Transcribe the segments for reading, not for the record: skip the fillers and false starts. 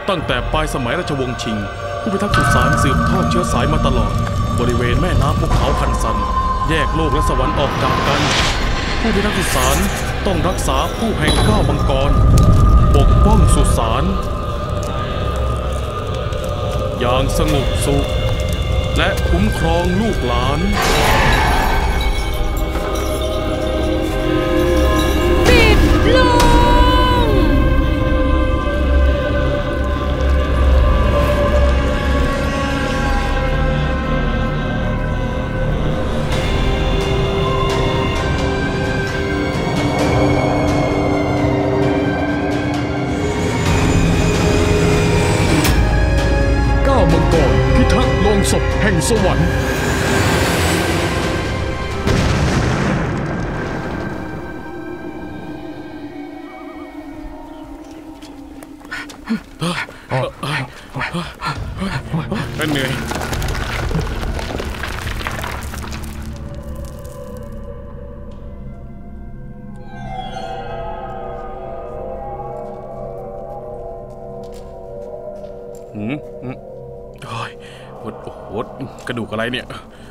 ตั้งแต่ปลายสมัยราชวงศ์ชิงผู้พิทักษ์สุสานสืบทอดเชื้อสายมาตลอดบริเวณแม่น้ำภูเขาคันซันแยกโลกและสวรรค์ออกจากกันผู้พิทักษ์สุสานต้องรักษาผู้แห่งก้าวมังกรปกป้องสุสานอย่างสงบสุขและคุ้มครองลูกหลานปิดลงศพแห่งสวรรค์เหนื่อยโอ้โหกระดูกอะไรเนี่ย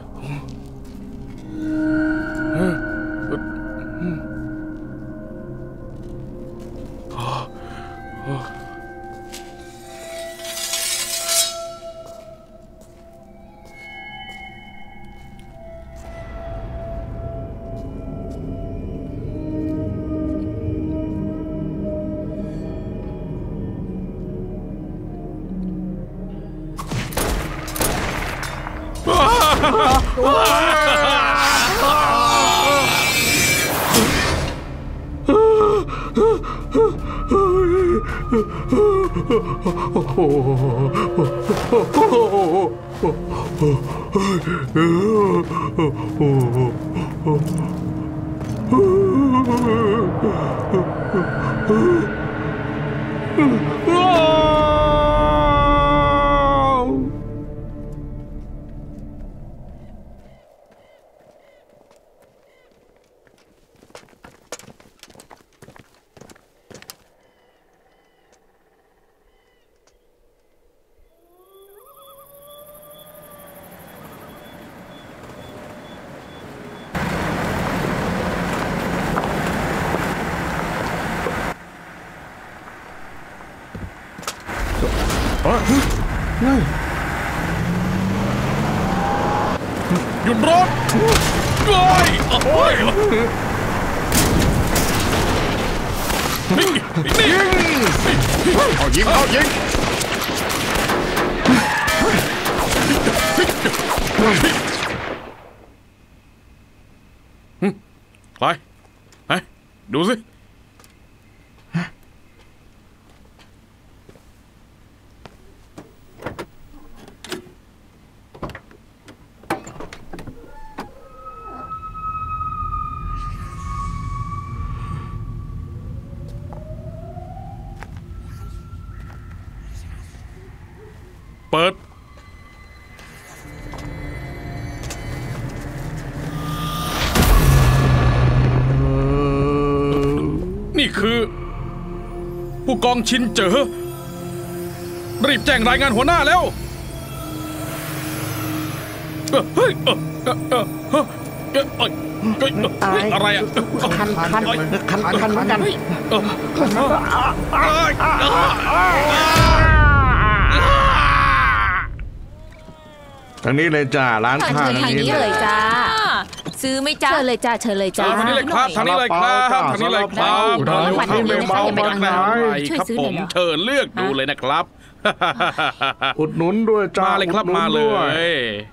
หยุดรถโอ้ยนี่ยิงไปดูสิเปิดนี่คือผู้กองชินเจ๋อรีบแจ้งรายงานหัวหน้าแล้วเฮ้ยอะไรอ่ะคันเหมือนกันทางนี้เลยจ้าร้านค้าทางนี้เลยจ้าซื้อไม่จ้าเชิญเลยจ้าทางนี้เลยครับทางนี้เลยครับช่วยซื้อผมเชิญเลือกดูเลยนะครับอุดหนุนด้วยจ้ามาเลยครับมาเลย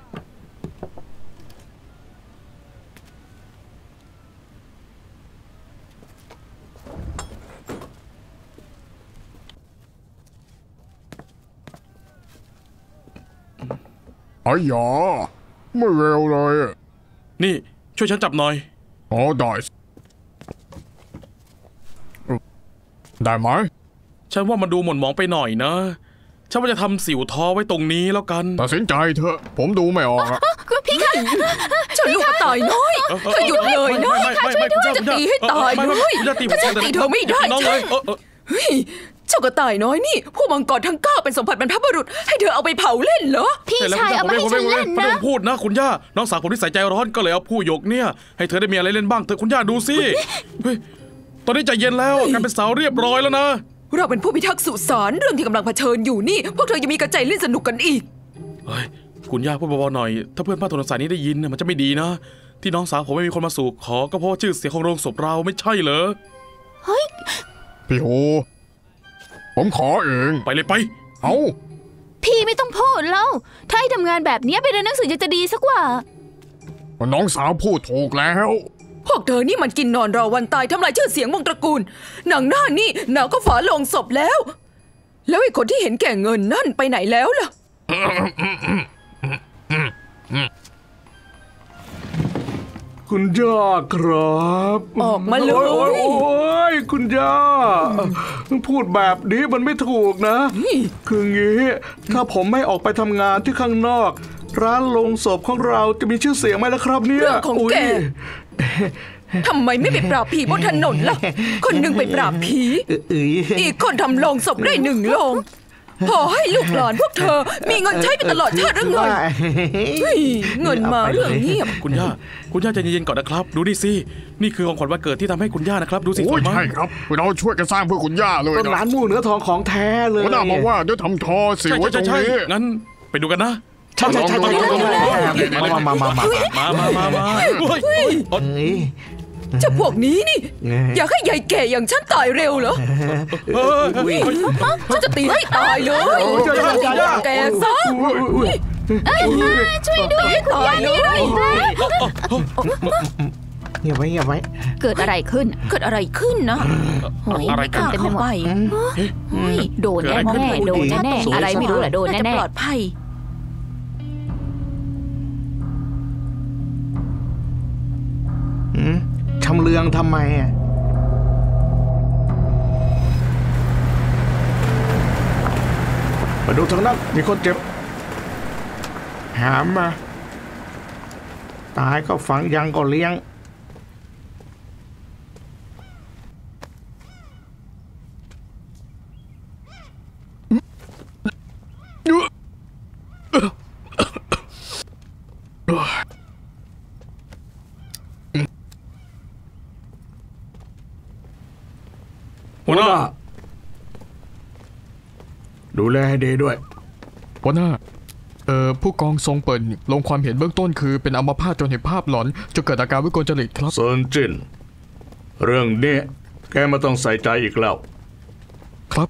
อ๋อยาไม่เร็วเลยนี่ช่วยฉันจับหน่อยอ๋อได้ไหมฉันว่ามันดูหม่นหมองไปหน่อยนะฉันว่าจะทำสิวท้อไว้ตรงนี้แล้วกันตัดสินใจเถอะผมดูไม่ออกพี่คะฉันลูกตายน้อยเธอหยุดเลยน้อยค่ะช่วยด้วยจะตีให้ตายเลยถ้าฉันตีเธอไม่ได้เลยเจ้ากระต่ายน้อยนี่พวกมังกรทั้ง9เป็นสมบัติบรรพบุรุษให้เธอเอาไปเผาเล่นเหรอพี่ชายเอามาให้ฉันเล่นไม่นะต้องพูดนะคุณย่าน้องสาวผมที่ใส่ใจร้อนก็เลยเอาผู้หยกเนี่ยให้เธอได้มีอะไรเล่นบ้างเถอะคุณย่าดูสิเฮ้ยตอนนี้ใจเย็นแล้วกลายเป็นสาวเรียบร้อยแล้วนะเราเป็นผู้พิทักษ์สุสานเรื่องที่กำลังเผชิญอยู่นี่พวกเธอยังมีกระใจเล่นสนุกกันอีกเฮ้ยคุณย่าพูดเบาๆหน่อยถ้าเพื่อนบ้านถนนสายนี้ได้ยินมันจะไม่ดีนะที่น้องสาวผมไม่มีคนมาสู่ขอก็เพราะชื่อเสียงของโรงศพเราไม่ใช่เหรอเฮ้ยพี่โหผมขอเองไปเลยไปเอาพี่ไม่ต้องพูดแล้วถ้าให้ทำงานแบบนี้ไปเรียนหนังสือจะดีสักกว่าน้องสาวพูดถูกแล้วพวกเธอนี่มันกินนอนรอวันตายทำลายชื่อเสียงวงตระกูลหนังหน้านี่หนาวก็ฝาโลงศพแล้วไอ้คนที่เห็นแก่เงินนั่นไปไหนแล้วล่ะคุณย่าครับออกมาเลยโอ้ยคุณย่าพูดแบบนี้มันไม่ถูกนะคืองี้ถ้าผมไม่ออกไปทำงานที่ข้างนอกร้านโลงศพของเราจะมีชื่อเสียงไหมล่ะครับเนี่ยเรื่องของแกทำไมไม่ไปปราบผีบนถนนล่ะคนหนึ่งไปปราบผีอีกคนทำโลงศพได้1 โลงพอให้ลูกหลานพวกเธอมีเงินใช้ไปตลอดชาติหรือไงเงินมาเรื่องเงียบคุณย่าใจเย็นๆก่อนนะครับดูดิสินี่คือของขวัญวันเกิดที่ทำให้คุณย่านะครับดูสิสวยมากใช่ครับเราช่วยกันสร้างเพื่อคุณย่าเลยต้นร้านหมูเนื้อทองของแท้เลยหัวหน้าบอกว่าเดี๋ยวทำทอสิไว้ตรงนี้งั้นไปดูกันนะใช่เจ้าพวกนี้นี่อยากให้ยายแก่อย่างฉันตายเร็วเหรอฉันจะตีให้ตายเลยแกซะช่วยด้วยตายเลยเงียบไว้เกิดอะไรขึ้นนะอะไรกันเต็มไปหมดโดนแน่อะไรไม่รู้แหละโดนแน่ปลอดภัยชำเลืองทำไมมาดูทางนั้นมีคนเจ็บหามมาตายก็ฝังยังก็เลี้ยงหัวหน้าดูแลให้ดีด้วยหัวหน้าผู้กองทรงเปิดลงความเห็นเบื้องต้นคือเป็นอัมพาตจนเห็นภาพหลอนจนเกิดอาการวิกลจริตครับเซินจินเรื่องนี้แกไม่ต้องใส่ใจอีกแล้วครับ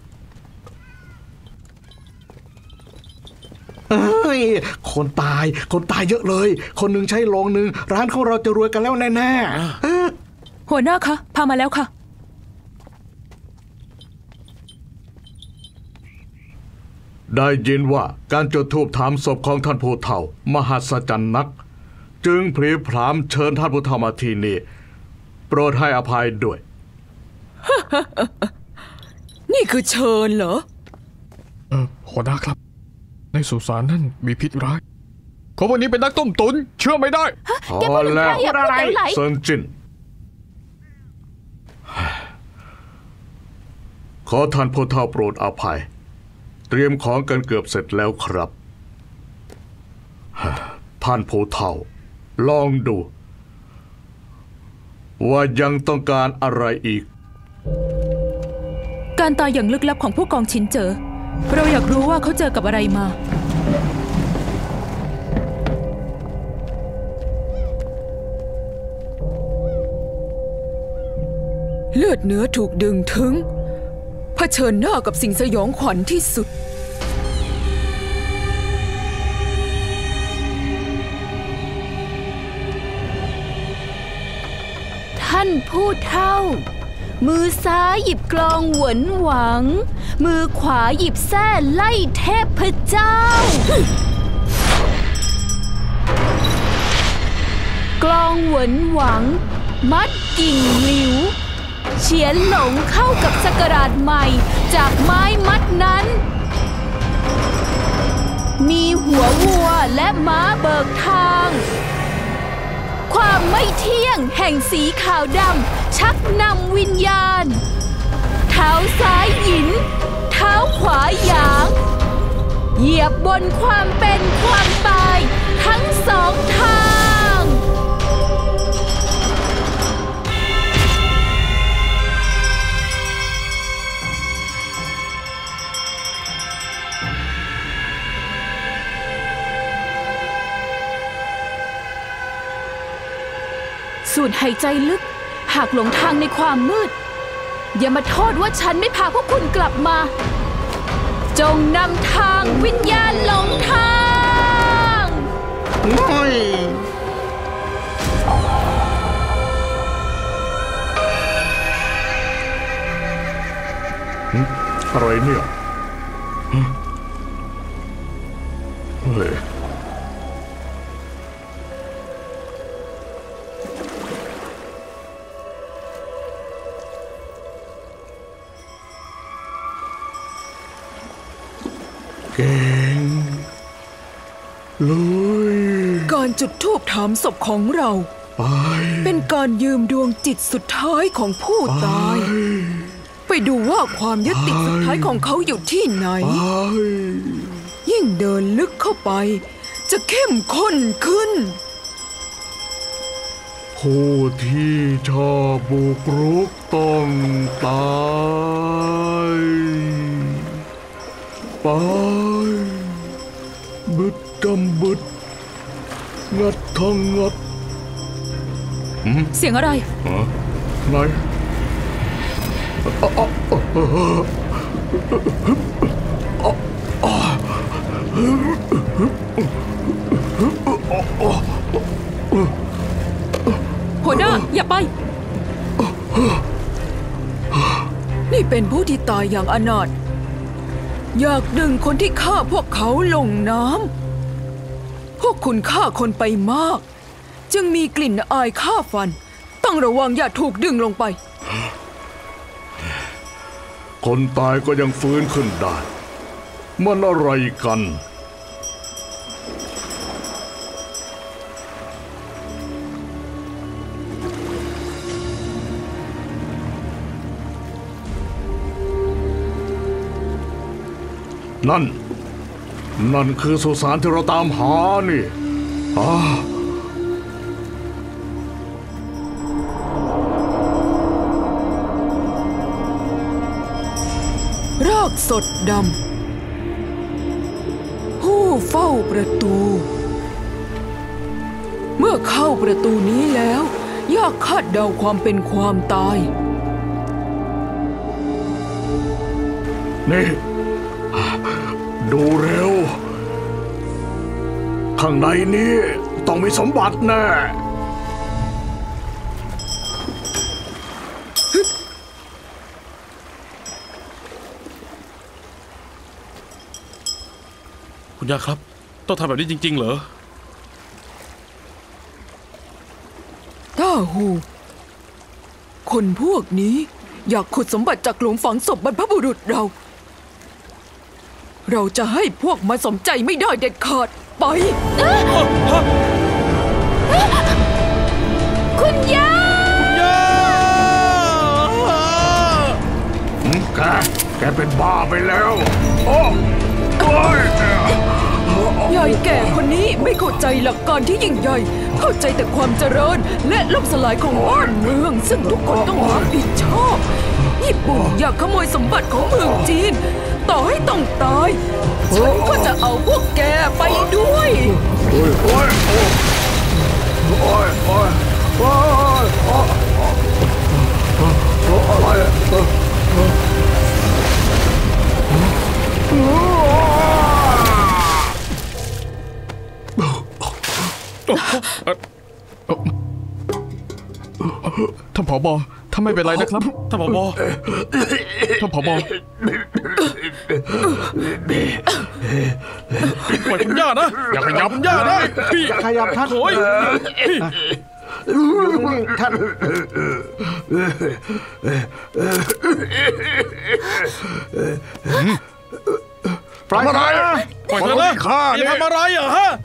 คนตายเยอะเลยคนหนึ่งใช้โรงหนึ่งร้านของเราจะรวยกันแล้วแน่ๆหัวหน้าคะพามาแล้วค่ะได้ยินว่าการจุดธูปถามศพของท่านผู้เฒ่ามหัศจรรย์นักจึงพลีพรามเชิญท่านผู้เฒ่ามาที่นี่โปรดให้อภัยด้วยนี่คือเชิญเหรอหัวหน้าครับในสุสานนั่นมีพิษร้ายเขาวันนี้เป็นนักต้มตุ๋นเชื่อไม่ได้พอแล้วเซินจินขอท่านผู้เฒ่าโปรดอภัยเตรียมของกันเกือบเสร็จแล้วครับท่านผู้เฒ่าลองดูว่ายังต้องการอะไรอีกการตายอย่างลึกลับของผู้กองชินเจอเราอยากรู้ว่าเขาเจอกับอะไรมาเลือดเนื้อถูกดึงถึงเผชิญหน้ากับสิ่งสยองขวัญที่สุดท่านผู้เฒ่ามือซ้ายหยิบกลองหวนหวังมือขวาหยิบแส้ไล่เทพเจ้ากลองหวนหวังมัดกิ่งหลิวเฉียนหลงเข้ากับศักราชใหม่จากไม้มัดนั้นมีหัววัวและม้าเบิกทางความไม่เที่ยงแห่งสีขาวดำชักนำวิญญาณทท้าซ้ายหยินเท้าขวาหยางเหยียบบนความเป็นความตายทั้งสองทาง สูดหายใจลึกหากหลงทางในความมืดอย่ามาโทษว่าฉันไม่พาพวกคุณกลับมาจงนำทางวิญญาณหลงทางอะไรเนี่ยเฮ้ยเก่งลุยการจุดธูปถามศพของเราไปเป็นการยืมดวงจิตสุดท้ายของผู้ตายไปดูว่าความยึดติดสุดท้ายของเขาอยู่ที่ไหนยิ่งเดินลึกเข้าไปจะเข้มข้นขึ้นผู้ที่ชอบบุกรุกต้องตายไปบึดดำบึดงัดทองงัดเสียงอะไรไหนหัวหน้าอย่าไปนี่เป็นผู้ที่ตายอย่างอนาถอยากดึงคนที่ฆ่าพวกเขาลงน้ำพวกคุณฆ่าคนไปมากจึงมีกลิ่นอายฆ่าฟันต้องระวังอย่าถูกดึงลงไปคนตายก็ยังฟื้นขึ้นได้มันอะไรกันนั่นคือสุสานที่เราตามหานี่รากสดดำผู้เฝ้าประตูเมื่อเข้าประตูนี้แล้วยากคาดเดาความเป็นความตายนี่ดูเร็วข้างในนี้ต้องมีสมบัติแน่คุณย่าครับต้องทำแบบนี้จริงๆเหรอต้าหูคนพวกนี้อยากขุดสมบัติจากหลุมฝังศพบรรพบุรุษเราจะให้พวกมันสมใจไม่ได้เด็ดขาดไปคุณย่าแกเป็นบ้าไปแล้วยายแก่คนนี้ไม่เข้าใจหลักการที่ยิ่งใหญ่เข้าใจแต่ความเจริญและล่มสลายของบ้านเมืองซึ่งทุกคนต้องรับผิดชอบญี่ปุ่นอยากขโมยสมบัติของเมืองจีนต่อให้ต้องตายฉันก็จะเอาพวกแกไปด้วยท่านผบ.ถ้าไม่เป็นไรนะครับท่านผบ. ท่านผบ.ปล่อยคุณย่านะอย่าขยับคุณย่านะพี่ขยับท่านโอยท่านปล่อยอะไรปล่อยเธอนะอย่าทำอะไรเหรอฮะ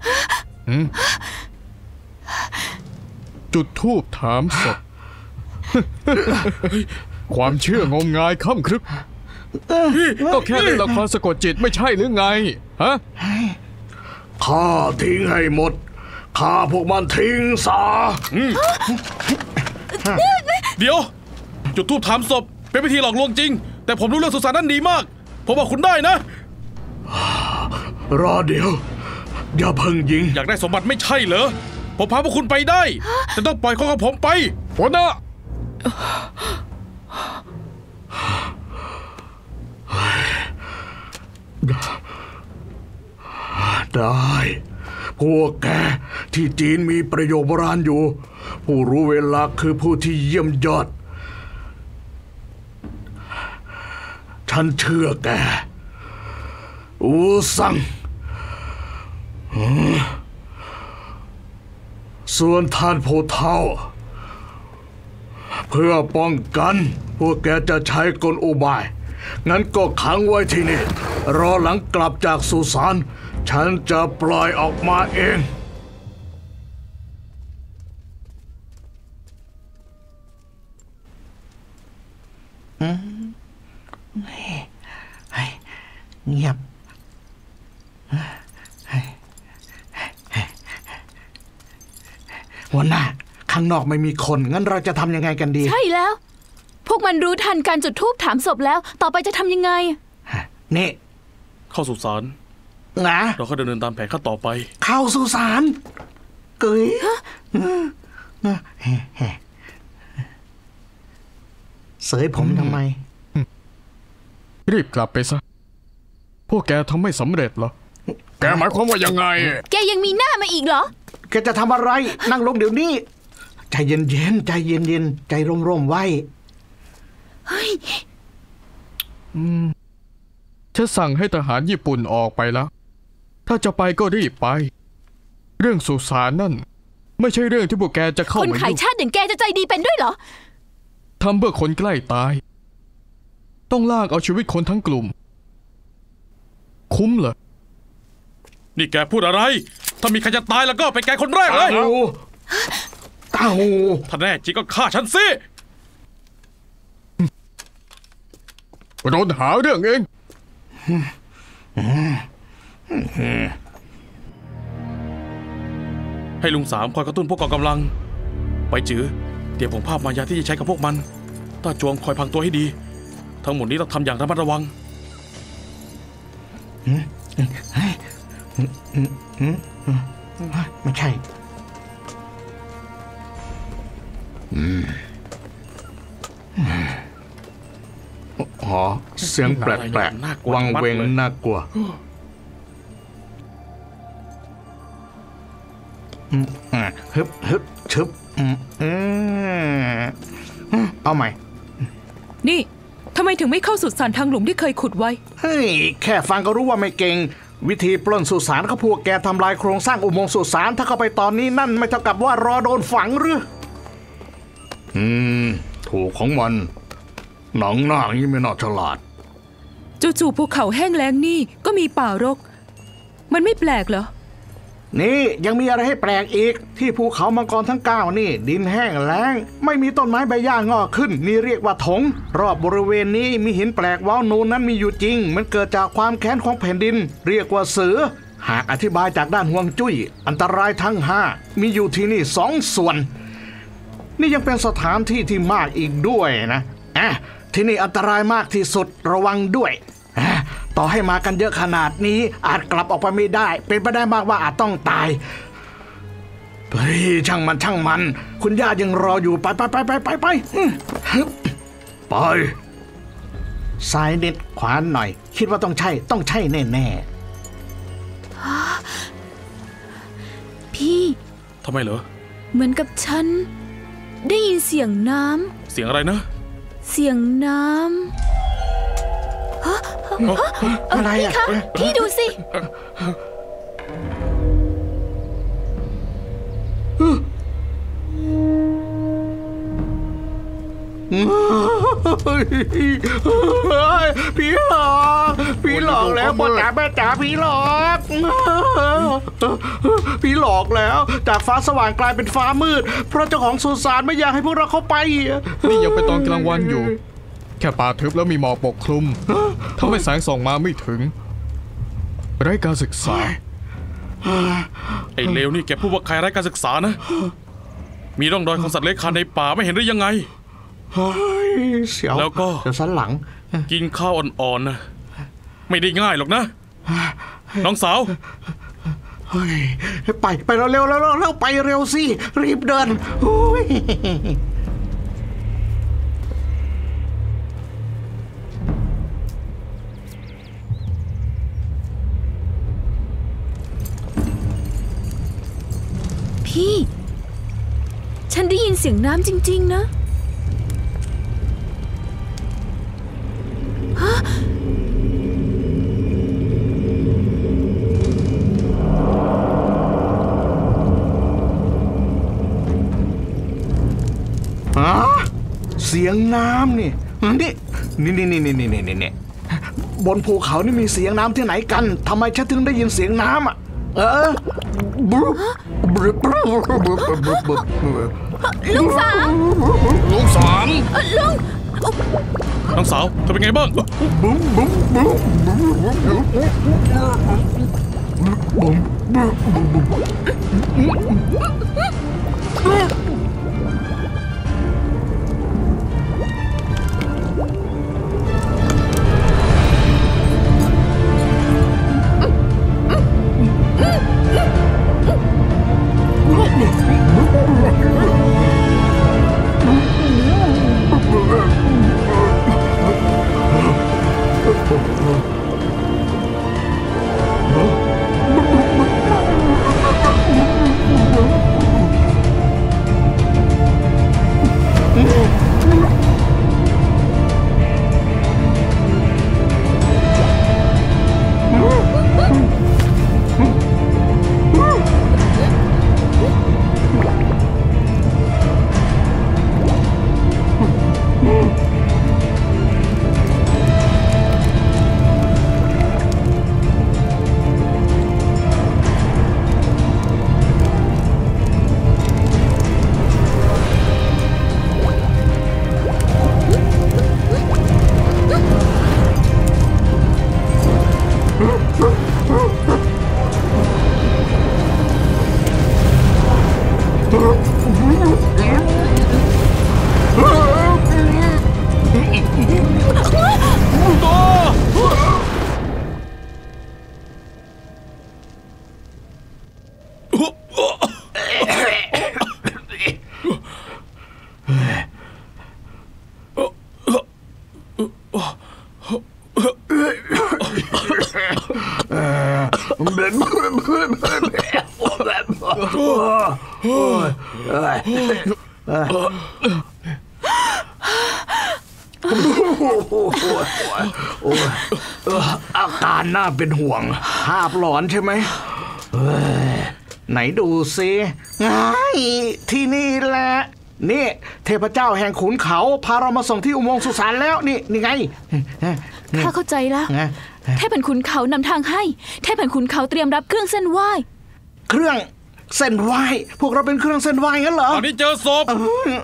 จุดธูปถามศพความเชื่องมงายค่ำครึกก็แค่เล่นละครสะกดจิตไม่ใช่หรือไงฮะข้าทิ้งให้หมดข้าพวกมันทิ้งซะเดี๋ยว จุดธูปถามศพเป็นพิธีหลอกลวงจริง แต่ผมรู้เรื่องสุสานนั่นดีมาก ผมบอกคุณได้นะรอเดี๋ยว อย่าเพิ่งยิงอยากได้สมบัติไม่ใช่เหรอ ผมพาพวกคุณไปได้ แต่ต้องปล่อยของผมไปหัวหน้าได้ พวกแกที่จีนมีประโยคโบราณอยู่ ผู้รู้เวลาคือผู้ที่เยี่ยมยอด ฉันเชื่อแกอูซังส่วนท่านผู้เฒ่า เพื่อป้องกันพวกแกจะใช้กลอุบาย งั้นก็ขังไว้ที่นี่ รอหลังกลับจากสุสานฉันจะปล่อยออกมาเองเงียบหัวหน้าข้างนอกไม่มีคนงั้นเราจะทำยังไงกันดีใช่แล้ว พวกมันรู้ทันการจุดธูปถามศพแล้ว ต่อไปจะทำยังไงนี่เข้าสุสานนะเราก็ดำเนินตามแผนขั้นต่อไปเข้าสุสานเกยเสยผมทำไมรีบกลับไปซะ พวกแกทำไม่สำเร็จเหรอ แกหมายความว่ายังไงแกยังมีหน้ามาอีกเหรอแกจะทำอะไร นั่งลงเดี๋ยวนี้ ใจเย็นๆใจเย็นๆใจร่มๆไว้ฉันสั่งให้ทหารญี่ปุ่นออกไปแล้ว ถ้าจะไปก็รีบไป เรื่องสุสานนั่น ไม่ใช่เรื่องที่พวกแกจะเข้าคนมาขายยุ่งชาติอย่างแกจะใจดีเป็นด้วยเหรอทำเพื่อคนใกล้ตาย ต้องลากเอาชีวิตคนทั้งกลุ่ม คุ้มเหรอนี่แกพูดอะไร ถ้ามีใครจะตายแล้วก็เป็นแกคนแรกเลยเต้าหูถ้าแน่จริงก็ฆ่าฉันสิโดนหาเรื่องเองให้ลุงสามคอยกระตุ้นพวกกองกำลัง ไปจือเตรียมผงภาพมายาที่จะใช้กับพวกมันต้าจวงคอยพังตัวให้ดี ทั้งหมดนี้ต้องทำอย่างระมัดระวังไม่ใช่อ๋อ เสียงแปลกน่ากลัวๆวังเวงมากเลยน่ากลัวฮึบฮึบชึบเอาใหม่นี่ทำไมถึงไม่เข้าสุสานทางหลุมที่เคยขุดไว้เฮ้ย แค่ฟังก็รู้ว่าไม่เก่ง วิธีปล้นสุสานเขาพวกแกทำลายโครงสร้างอุโมงค์สุสานถ้าเข้าไปตอนนี้นั่นไม่เท่ากับว่ารอโดนฝังหรือถูกของมัน หนังหน้าอย่างนี้ไม่น่าฉลาดจู่ๆภูเขาแห้งแล้งนี่ก็มีป่ารก มันไม่แปลกเหรอนี่ยังมีอะไรให้แปลกอีก ที่ภูเขามังกรทั้ง9นี่ ดินแห้งแล้ง ไม่มีต้นไม้ใบหญ้างอกขึ้น นี่เรียกว่าถง รอบบริเวณนี้มีหินแปลกว้าวนูนนั้นมีอยู่จริง มันเกิดจากความแค้นของแผ่นดิน เรียกว่าเสือ หากอธิบายจากด้านห่วงจุ้ยอันตรายทั้ง5มีอยู่ที่นี่2 ส่วน นี่ยังเป็นสถานที่ที่มากอีกด้วยนะที่นี่อันตรายมากที่สุดระวังด้วยต่อให้มากันเยอะขนาดนี้อาจกลับออกไปไม่ได้ เป็นไปได้มากว่าอาจต้องตายเฮ้ยช่างมัน คุณย่ายังรออยู่ไปซ้ายนิดขวาหน่อย คิดว่าต้องใช่แน่พี่ทำไมเหรอเหมือนกับฉัน ได้ยินเสียงน้เสียงอะไรนะำเสียงน้ำๆอะไรพี่อ่ะคะพี่ดูสิผีหลอกแล้วพ่อจ๋าแม่จ๋าผีหลอกพี่หลอกแล้วจากฟ้าสว่างกลายเป็นฟ้ามืดเพราะเจ้าของสุสานไม่อยากให้พวกเราเข้าไปนี่ยังเป็นตอนกลางวันอยู่ แค่ป่าทึบแล้วมีหมอกปกคลุมทำให้แสงส่องมาไม่ถึงไร้การศึกษาไอ้เลวนี่แกพูดว่าใครไร้การศึกษานะ มีร่องรอยของสัตว์เลื้อยคลานในป่าไม่เห็นหรือยังไงเฮ้ยเสียวแล้วก็เดี๋ยวสันหลังกินข้าวอ่อนๆนะไม่ได้ง่ายหรอกนะ น้องสาวเฮ้ยไปเร็วแล้วไปเร็วสิรีบเดินโอ้ยพี่ ฉันได้ยินเสียงน้ำจริงๆนะฮะเสียงน้ำนี่บนภูเขานี่มีเสียงน้ำที่ไหนกันทำไมฉันถึงได้ยินเสียงน้ำอ่ะลุงสามลุงสามลุงน้องสาวเธอเป็นไงบ้างอาการน่าเป็นห่วงภาพหลอนใช่ไหมไหนดูซิที่นี่แหละนี่เทพเจ้าแห่งขุนเขาพาเรามาส่งที่อุโมงค์สุสานแล้วนี่ไงข้าเข้าใจแล้วเทพแห่งขุนเขานำทางให้เทพแห่งขุนเขาเตรียมรับเครื่องเส้นไหว้เครื่องเส้นไหว้พวกเราเป็นเครื่องเส้นไหว้งั้นเหรอตอนนี้เจอศพ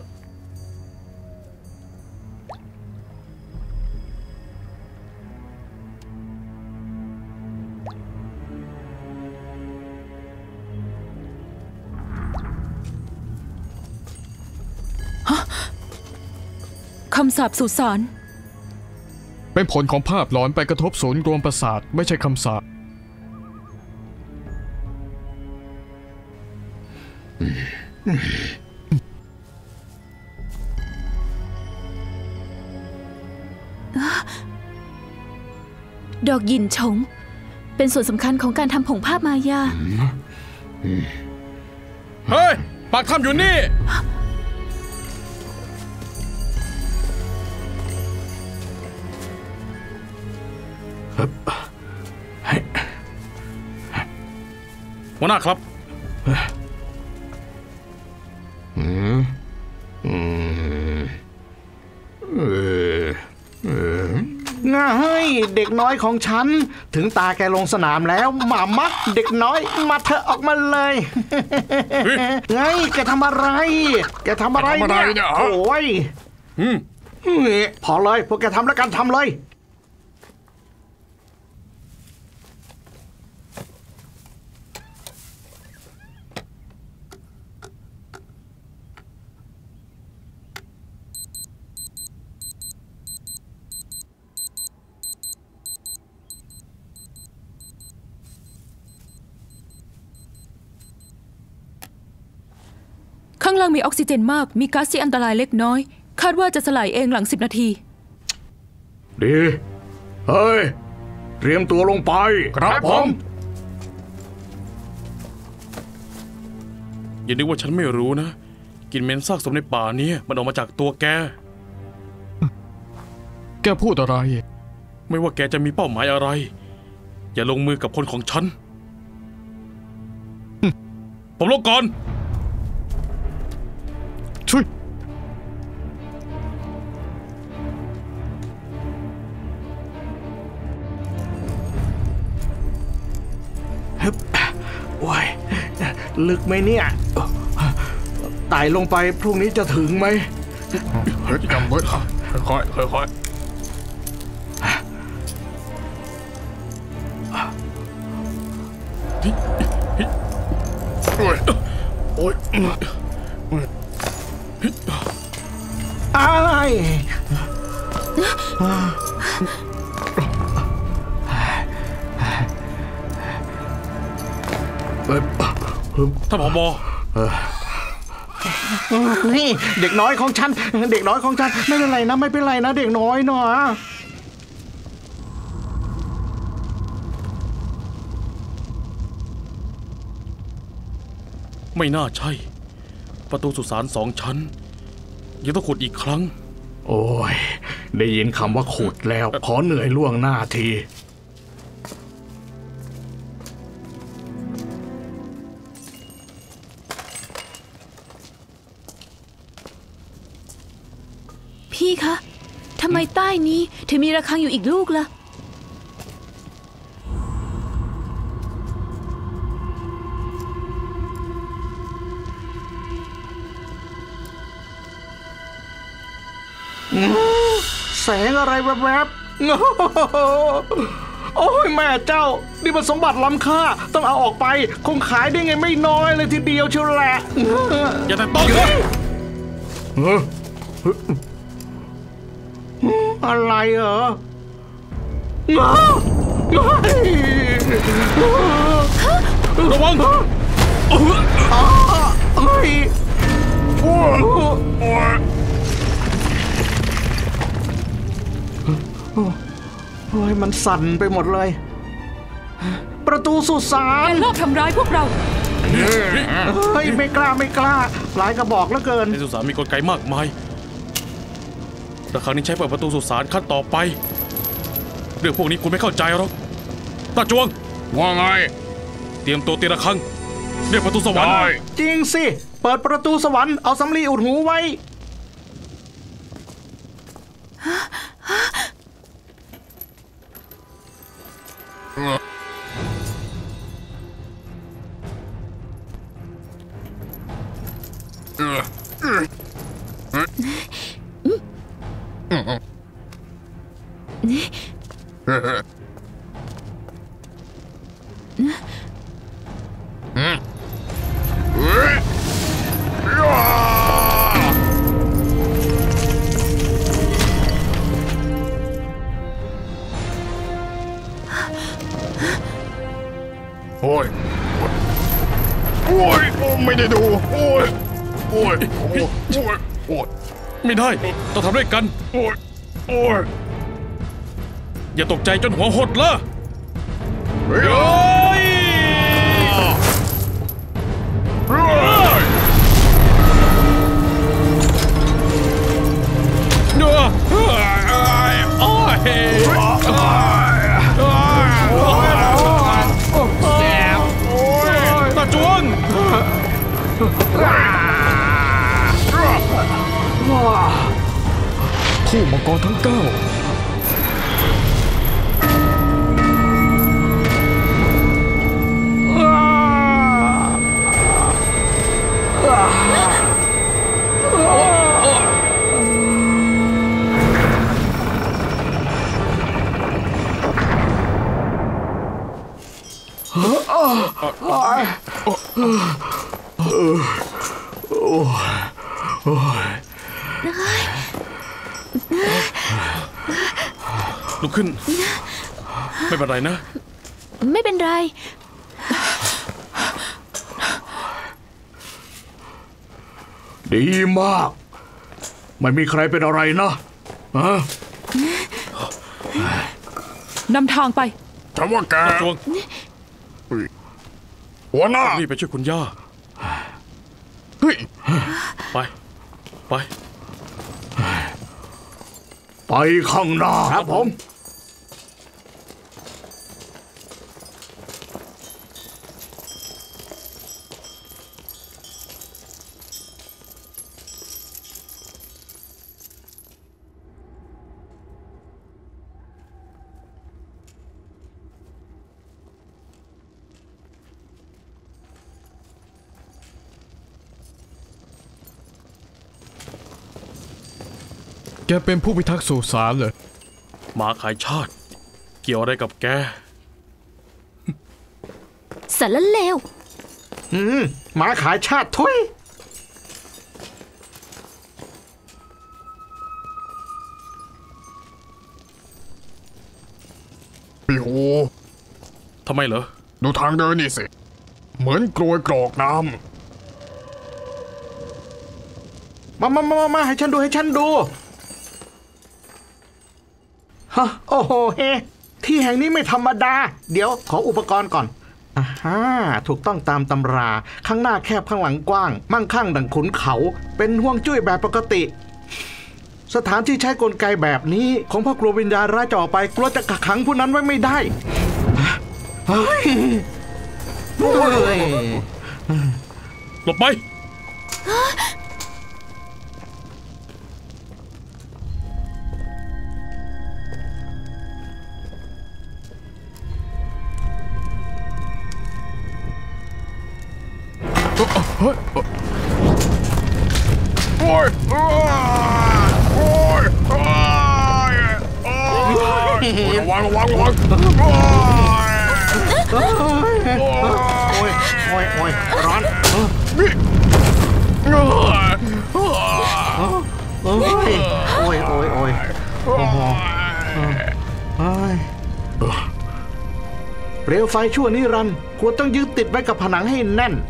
คำสาปสุสานเป็นผลของภาพหลอนไปกระทบศูนย์รวมประสาทไม่ใช่คำสาปดอกหยินฉงเป็นส่วนสำคัญของการทำผงภาพมายาเฮ้ยปากถ้ำอยู่นี่หัวหน้าครับง่ายเด็กน้อยของฉันถึงตาแกลงสนามแล้วหมามักเด็กน้อยมาเถอะออกมาเลยไงแกทำอะไรแกทำอะไรเนี่ยโอ้ยพอเลยพวกแกทำแล้วกันทำเลยข้างล่างมีออกซิเจนมากมีก๊าซที่อันตรายเล็กน้อยคาดว่าจะสลายเองหลัง10 นาทีดีเฮ้ยเตรียมตัวลงไปครับผมอย่านึกว่าฉันไม่รู้นะกลิ่นเหม็นซากศพในป่านี้มันออกมาจากตัวแกแกพูดอะไรไม่ว่าแกจะมีเป้าหมายอะไรอย่าลงมือกับคนของฉันผมลงก่อนช่วยโอ้ยลึกไหมเนี่ยไต่ลงไปพรุ่งนี้จะถึงไหมจำไว้ค่อยโอ้ยอ้ายท่านผบ. นี่เด็กน้อยของฉันเด็กน้อยของฉันไม่เป็นไรนะไม่เป็นไรนะเด็กน้อยเนาะไม่น่าใช่ประตูสุสาน2 ชั้นยังต้องขุดอีกครั้งโอ้ยได้ยินคำว่าขุดแล้วขอเหนื่อยล่วงหน้าทีพี่คะทำไมใต้นี้ถึงมีระฆังอยู่อีกลูกล่ะแสงอะไรแวบๆโอ้ยแม่เจ้านี่มันสมบัติล้ำค่าต้องเอาออกไปคงขายได้ไงไม่น้อยเลยทีเดียวเชียวแหละอย่าแต่ต้องอะไรเหรอระวังโอ้ยมันสั่นไปหมดเลยประตูสุสานรอบทำร้ายพวกเราเฮ้ยไม่กล้าหลายกระบอกเหลือเกินในสุสานมีกลไกมากมายระฆังนี้ใช้เปิดประตูสุสานขั้นต่อไปเรื่องพวกนี้คุณไม่เข้าใจหรอกตาจวงว่าไงเตรียมตัวตีระฆังเรียกประตูสวรรค์จริงสิเปิดประตูสวรรค์เอาสำลีอุดหูไว้โอ้ยไม่ได้ดูโอ้ยไม่ได้ต้องทำด้วยกันอย่าตกใจจนหัวหดละตาจวงคู่มังกรทั้ง 9 ลุกขึ้น ไม่เป็นไรนะไม่เป็นไรดีมาก ไม่มีใครเป็นอะไรนะฮะนำทางไปแต่ว่าแกจวงหัวหน้ารีบไปช่วยคุณย่าเฮ้ยไป ไปไปข้างหน้าครับผมแกเป็นผู้พิทักษ์สุสานเหรอหมาขายชาติ เกี่ยวอะไรกับแกสารเลวหมาขายชาติทุยพี่โหทำไมเหรอดูทางเดินนี่สิ เหมือนกรวยกรอกน้มาให้ฉันดูให้ฉันดูฮะโอ้โหเฮที่แห่งนี้ไม่ธรรมดา เดี๋ยวขออุปกรณ์ก่อนอ่าฮะถูกต้องตามตำรา ข้างหน้าแคบข้างหลังกว้าง มั่งคั่งดังขุนเขา เป็นห่วงจุ้ยแบบปกติ สถานที่ใช้กลไกแบบนี้ของพ่อกลัววิญญาณร้ายจะออกไปกลัวจะกักขังผู้นั้นไว้ไม่ได้เฮ้ยโอ้ยหลบไปำโอ้ยโอ้ยโอ้ยโอ้ยโอ้ยระวังโอ้ยโอ้ยร้อนนี่โอ้ยโอ้ยโอ้โหเปลวไฟชั่วนิรันดร์ควรต้องยึดติดไว้กับผนังให้แน่น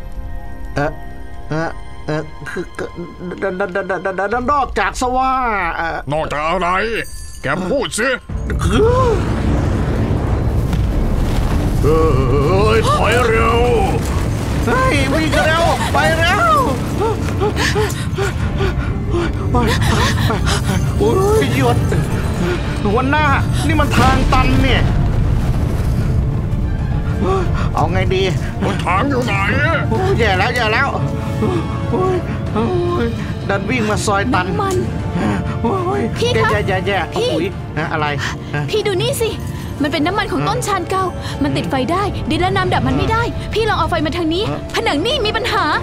คือนอกจากสว่านอกจากอะไร แกพูดสิเฮ้ย ถอยเร็วเฮ้ยวิ่งเร็วไปเร็วโอ้ยหยุดหัวหน้านี่มันทางตันเนี่ย เอาไงดีบนทางอยู่ไหนโอ้ยแย่แล้วโอ้ยดันวิ่งมาซอยตันมันโอ้ยพี่คะแย่พี่ปุ๋ยอะไรพี่ดูนี่สิ มันเป็นน้ำมันของต้นชานเก่า มันติดไฟได้ ดินและน้ำดับมันไม่ได้ พี่ลองเอาไฟมาทางนี้ ผนังนี่มีปัญหา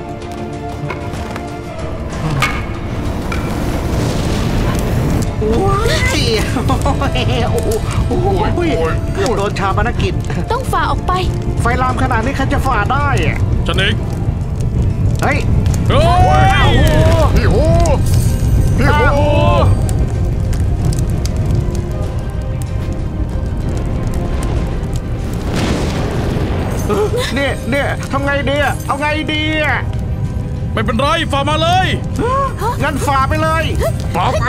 โอ้ยโอ้ยเกือบโดนชาปนกิจต้องฝ่าออกไปไฟลามขนาดนี้ใครจะฝ่าได้อะฉันเองเฮ้ยเฮ้ยพี่โหพี่โหเนี่ยทำไงดีอะเอาไงดีอะไม่เป็นไร ฝ่ามาเลยงั้นฝ่าไปเลยฝ่าไป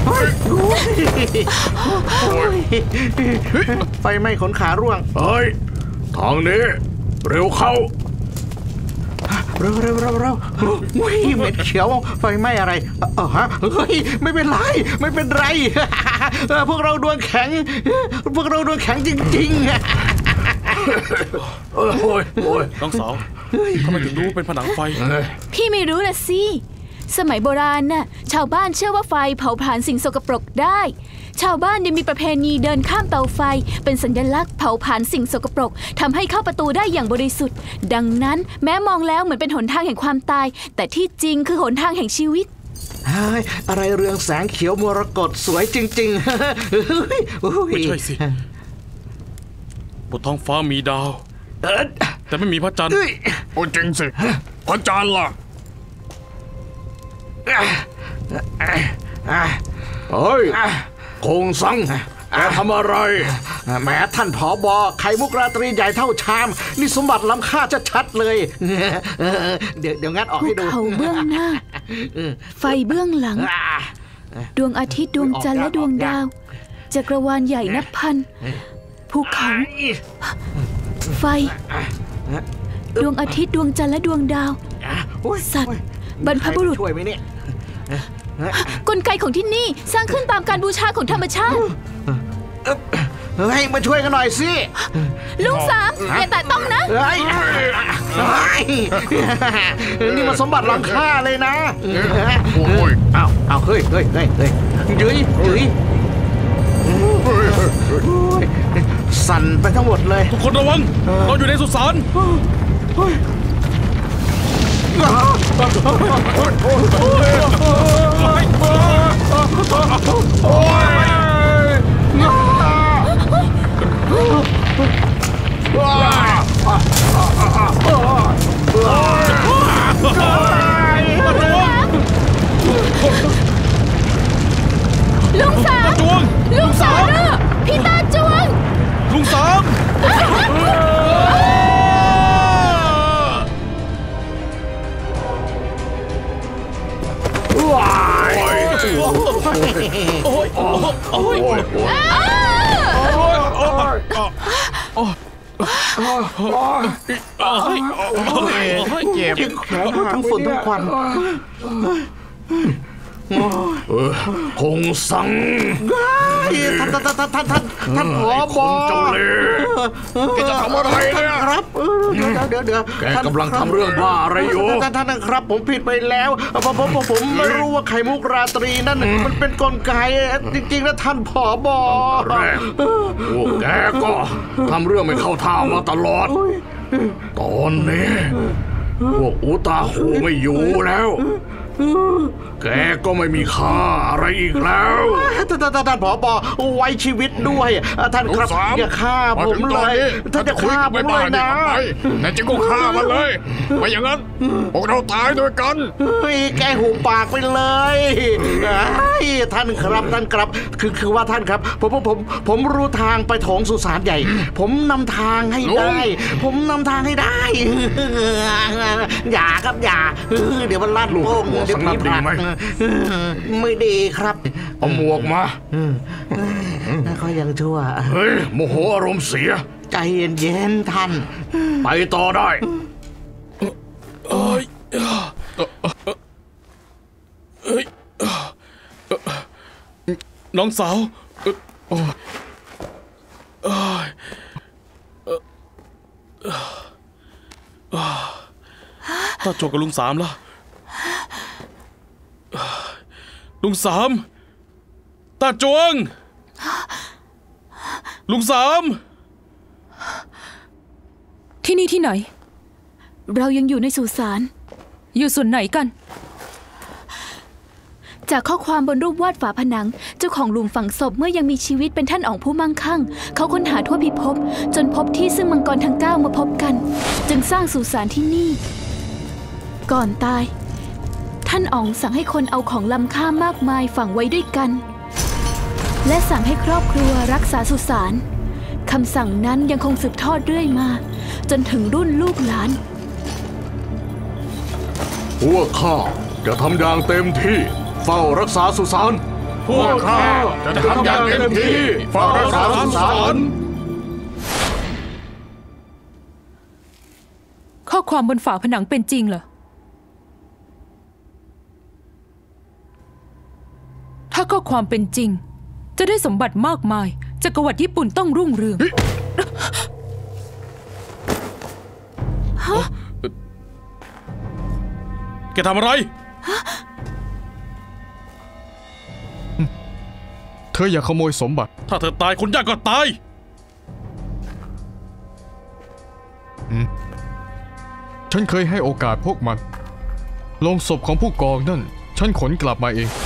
ไฟไหม้ขนขาร่วงเฮ้ย ทางนี้ เร็วเข้าเร็วอุ้ยเหม็นเขียวไฟไหม้อะไรฮะเฮ้ยไม่เป็นไรพวกเราดวงแข็งจริงๆโอ้ยน้องสาวทำไมถึงรู้เป็นผนังไฟพี่ไม่รู้ละสิ สมัยโบราณน่ะ ชาวบ้านเชื่อว่าไฟเผาผลาญสิ่งสกปรกได้ ชาวบ้านยังมีประเพณีเดินข้ามเตาไฟ เป็นสัญลักษณ์เผาผลาญสิ่งสกปรกทำให้เข้าประตูได้อย่างบริสุทธิ์ ดังนั้นแม้มองแล้วเหมือนเป็นหนทางแห่งความตาย แต่ที่จริงคือหนทางแห่งชีวิตอะไรเรืองแสงเขียวมรกตสวยจริงๆไม่ใช่สิ บนท้องฟ้ามีดาว แต่ไม่มีพระจันทร์โอ้จริงสิพระจันทร์ล่ะเฮ้ยคงสังแกทำอะไรแหมท่านผอบอไข่มุกราตรีใหญ่เท่าชาม นี่สมบัติล้ำค่าชัดๆเลย เดี๋ยวงัดออกภูให้ดูเขาเบื้องหน้า ไฟเบื้องหลัง ดวงอาทิตย์ดวงจันทร์และดวงดาว จักรวาลใหญ่นับพัน ภูเขา ไฟ ดวงอาทิตย์ดวงจันทร์และดวงดาว สัตว์ บรรพบุรุษช่วยไหมเนี่ยกลไกของที่นี่สร้างขึ้นตามการบูชาของธรรมชาติให้มาช่วยกันหน่อยสิลุงสามอย่าแตะต้องนะเฮ้ยนี่มันสมบัติล้ำค่าเลยนะโอ้ยเอาเฮ้ยยืยสั่นไปทั้งหมดเลยทุกคนระวัง เราอยู่ในสุสานลุงสามจวงลุงสามพี่ตาจวงลุงสามเจ็บทั้งฝุ่นทั้งควันคงสังท่านผอบอเจ้าเล่ห์แกจะทำอะไรเนี่ยครับเดี๋ยวแกกำลังทำเรื่องบ้าอะไรอยู่ท่านครับผมผิดไปแล้วผมไม่รู้ว่าไข่มุกราตรีนั่นมันเป็นกลไกจริงๆนะท่านผอบอแรกพวกแกก็ทำเรื่องไม่เข้าท่ามาตลอด ตอนนี้พวกอุตาหูไม่อยู่แล้ว แกก็ไม่มีค่าอะไรอีกแล้วท่านผอบอไว้ชีวิตด้วยท่านครับอย่าฆ่าผมเลยท่านจะฆ่าผมเลยนะนายจะก็ฆ่ามันเลยไม่อย่างนั้นพวกเราตายด้วยกันแกหูปากไปเลยท่านครับคือว่าท่านครับผมรู้ทางไปโถงสุสานใหญ่ ผมนำทางให้ได้ อย่าครับอย่าเดี๋ยวมันลั่นโป้งเดี๋ยวผีผลักไม่ดีครับเอาหมวกมาเขายังชั่วเฮ้ยโมโหอารมณ์เสียใจเย็นๆท่านไปต่อได้น้องสาวตาโจกับลุงสามล่ะ ลุงสามตาจวง ลุงสามที่นี่ที่ไหนเรายังอยู่ในสุสานอยู่ส่วนไหนกันจากข้อความบนรูปวาดฝาผนัง เจ้าของหลุมฝังศพเมื่อยังมีชีวิตเป็นท่านอ๋องผู้มั่งคั่ง เขาค้นหาทั่วพิภพจนพบที่ซึ่งมังกรทั้ง9มาพบกัน จึงสร้างสุสานที่นี่ ก่อนตาย ท่านอ๋องสั่งให้คนเอาของล้ำค่ามากมายฝังไว้ด้วยกัน และสั่งให้ครอบครัวรักษาสุสานคำสั่งนั้นยังคงสืบทอดเรื่อยมา จนถึงรุ่นลูกหลานพวกข้าจะทำอย่างเต็มที่เฝ้ารักษาสุสานพวกข้าจะทำอย่างเต็มที่เฝ้ารักษาสุสานข้อความบนฝาผนังเป็นจริงเหรอ ถ้าข้อความเป็นจริง จะได้สมบัติมากมายจักรวรรดิญี่ปุ่นต้องรุ่งเรืองแกทำอะไรเธออย่าขโมยสมบัติถ้าเธอตายคนยากก็ตายฉันเคยให้โอกาสพวกมันโลงศพของผู้กองนั่นฉันขนกลับมาเอง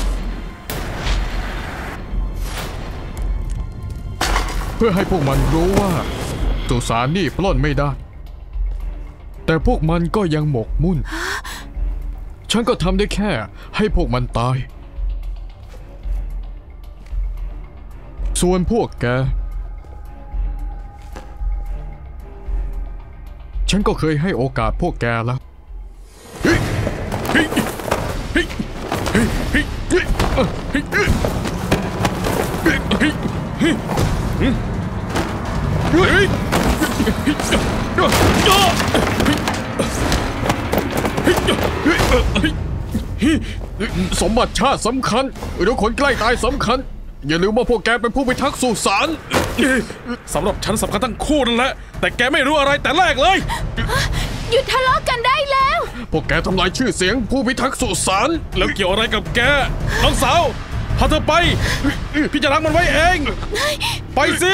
เพื่อให้พวกมันรู้ว่าสุสานนี่ปล้นไม่ได้แต่พวกมันก็ยังหมกมุ่นฉันก็ทำได้แค่ให้พวกมันตายส่วนพวกแกฉันก็เคยให้โอกาสพวกแกแล้วสมบัติชาติสำคัญหรือคนใกล้ตายสำคัญอย่าลืมว่าพวกแกเป็นผู้พิทักษ์สุสานสำหรับฉันสำคัญทั้งคู่นั่นแหละแต่แกไม่รู้อะไรแต่แรกเลยหยุดทะเลาะกันได้แล้วพวกแกทำลายชื่อเสียงผู้พิทักษ์สุสานแล้วเกี่ยวอะไรกับแกน้องสาวพาเธอไปพี่จะรักมันไว้เองไปสิ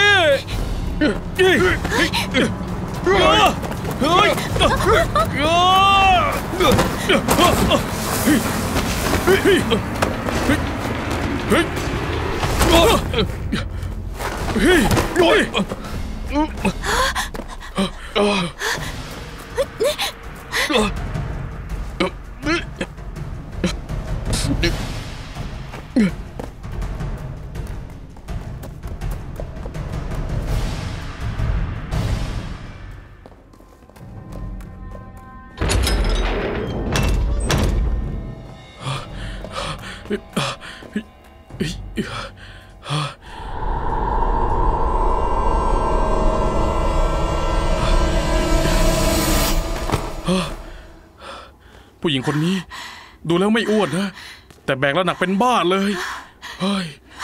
ผู้หญิงคนนี้ดูแล้วไม่อ้วนนะแต่แบกแล้วหนักเป็นบ้าเลยเฮ้ย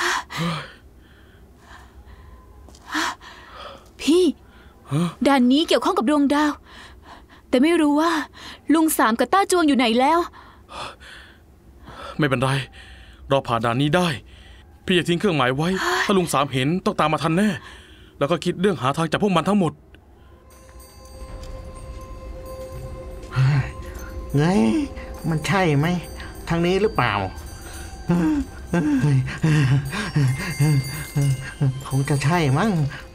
พี่ด่านนี้เกี่ยวข้องกับดวงดาวแต่ไม่รู้ว่าลุงสามกับต้าจวงอยู่ไหนแล้วไม่เป็นไรเราผ่านด่านนี้ได้พี่จะทิ้งเครื่องหมายไว้ถ้าลุงสามเห็นต้องตามมาทันแน่แล้วก็คิดเรื่องหาทางจับพวกมันทั้งหมดไงมันใช่ไหมทางนี้หรือเปล่าคงจะใช่มั้ง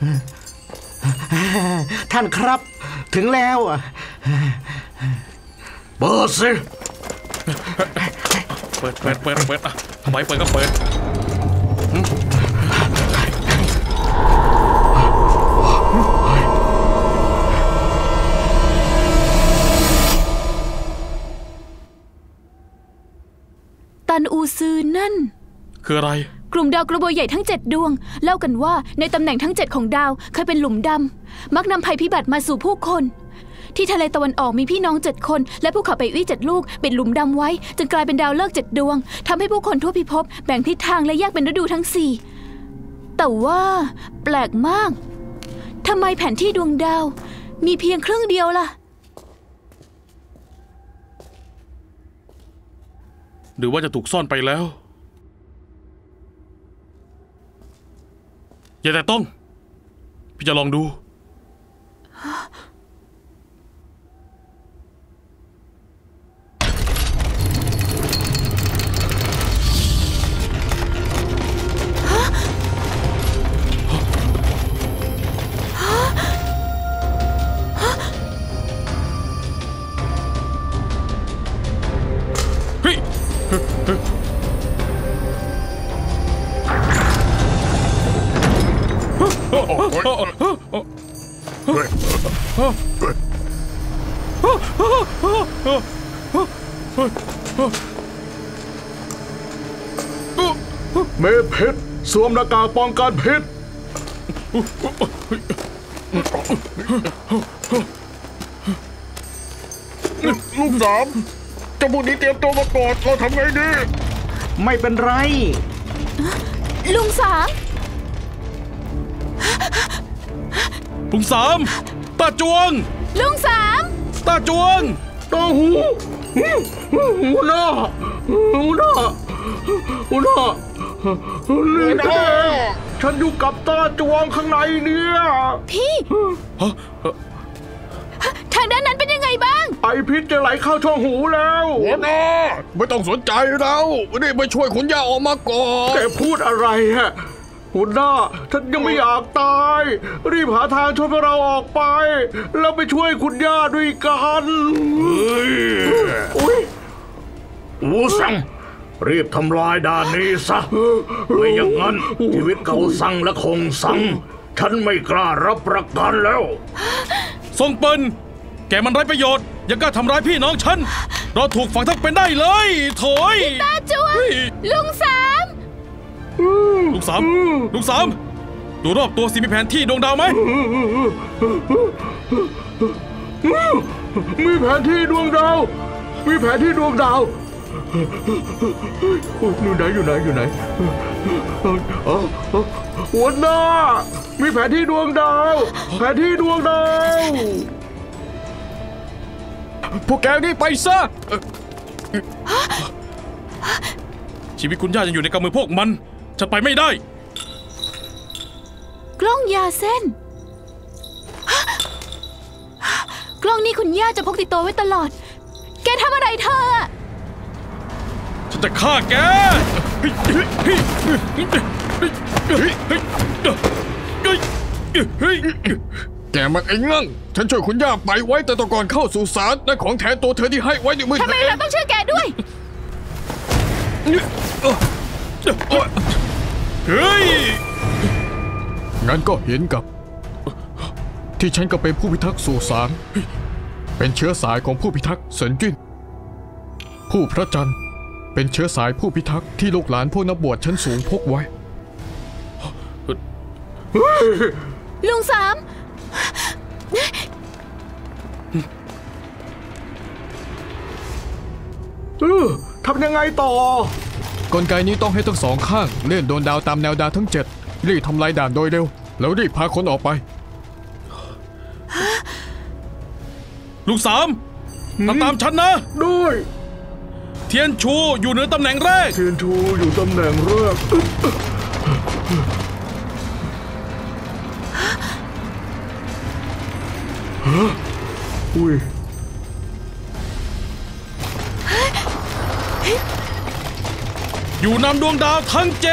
ท่านครับถึงแล้วเปิดสิเปิดทำไมเปิดก็เปิดตันอูซือนั่นคืออะไรกลุ่มดาวกระบวยใหญ่ทั้ง7ดวงเล่ากันว่าในตำแหน่งทั้ง7ของดาวเคยเป็นหลุมดำมักนำภัยพิบัติมาสู่ผู้คนที่ทะเลตะวันออกมีพี่น้อง7คนและภูเขาไปอี้7ลูกปิดหลุมดำไว้จนกลายเป็นดาวฤกษ์7ดวงทำให้ผู้คนทั่วพิภพแบ่งทิศทางและแยกเป็นฤดูทั้ง4แต่ว่าแปลกมากทำไมแผนที่ดวงดาวมีเพียงครึ่งเดียวล่ะหรือว่าจะถูกซ่อนไปแล้วอย่าแต่ต้องพี่จะลองดูเมพิษสวมหน้ากากป้องกันพิษลูกสามเจ้าพวกนี้เตรียมตัวมาก่อนเราทำไงดีไม่เป็นไรลุงสามตาจวงลุงสามตาจวงตาหูหน้านี่แน่ฉันอยู่กับตาจวงข้างในเนี่ยพี่ทางด้านนั้นเป็นยังไงบ้างไอพิษจะไหลเข้าช่องหูแล้วหัวหน้าไม่ต้องสนใจเรารีบไปช่วยคุณย่าออกมาก่อนแกพูดอะไรฮะหัวหน้าฉันยังไม่อยากตายรีบหาทางช่วยพวกเราออกไปแล้วไปช่วยคุณย่าด้วยกันอูซังรีบทำลายด่านนี้ซะไม่อย่างนั้นชีวิตเก่าซังและคงซังฉันไม่กล้ารับประกันแล้วทรงเปิลแกมันไร้ประโยชน์อย่ากล้าทำร้ายพี่น้องฉันเราถูกฝังทั้งเป็นได้เลยโถยตาจวงลุงสามลูกสามดูรอบตัวสิมีแผนที่ดวงดาวไหมมีแผนที่ดวงดาว มีแผนที่ดวงดาวอยู่ไหนหัวหน้ามีแผนที่ดวงดาว แผนที่ดวงดาวพวกแกนี่ไปซะชีวิตคุณย่ายังอยู่ในกำมือพวกมันจะไปไม่ได้กล้องยาเส้น กล้องนี้คุณย่าจะพกติดตัวไว้ตลอด แกทำอะไรเธอฉันจะฆ่าแกแกมันไอ้งั่งฉันช่วยคุณย่าไปไว้แต่ตอนก่อนเข้าสู่ศาลได้ของแทนตัวเธอที่ให้ไว้ในมือทำไมเราต้องเชื่อแกด้วยเฮ้ยงั้นก็เห็นกับ ที่ฉันก็เป็นผู้พิทักษ์สู่ศาลเป็นเชื้อสายของผู้พิทักษ์เซินจิ้นผู้พระจันทร์เป็นเชื้อสายผู้พิทักษ์ที่ลูกหลานพวกนักบวชชั้นสูงพกไว้ลุงสามทำยังไงต่อกลไกนี้ต้องให้ทั้งสองข้างเลื่อนโดนดาวตามแนวดาวทั้ง7รีบทำลายด่านโดยเร็วแล้วรีบพาคนออกไปลูกสามทำตามฉันนะด้วยเทียนชูอยู่เหนือตำแหน่งแรกเทียนทูอยู่ตำแหน่งแรกอุ้ยอยู่นำดวงดาวทั้ง7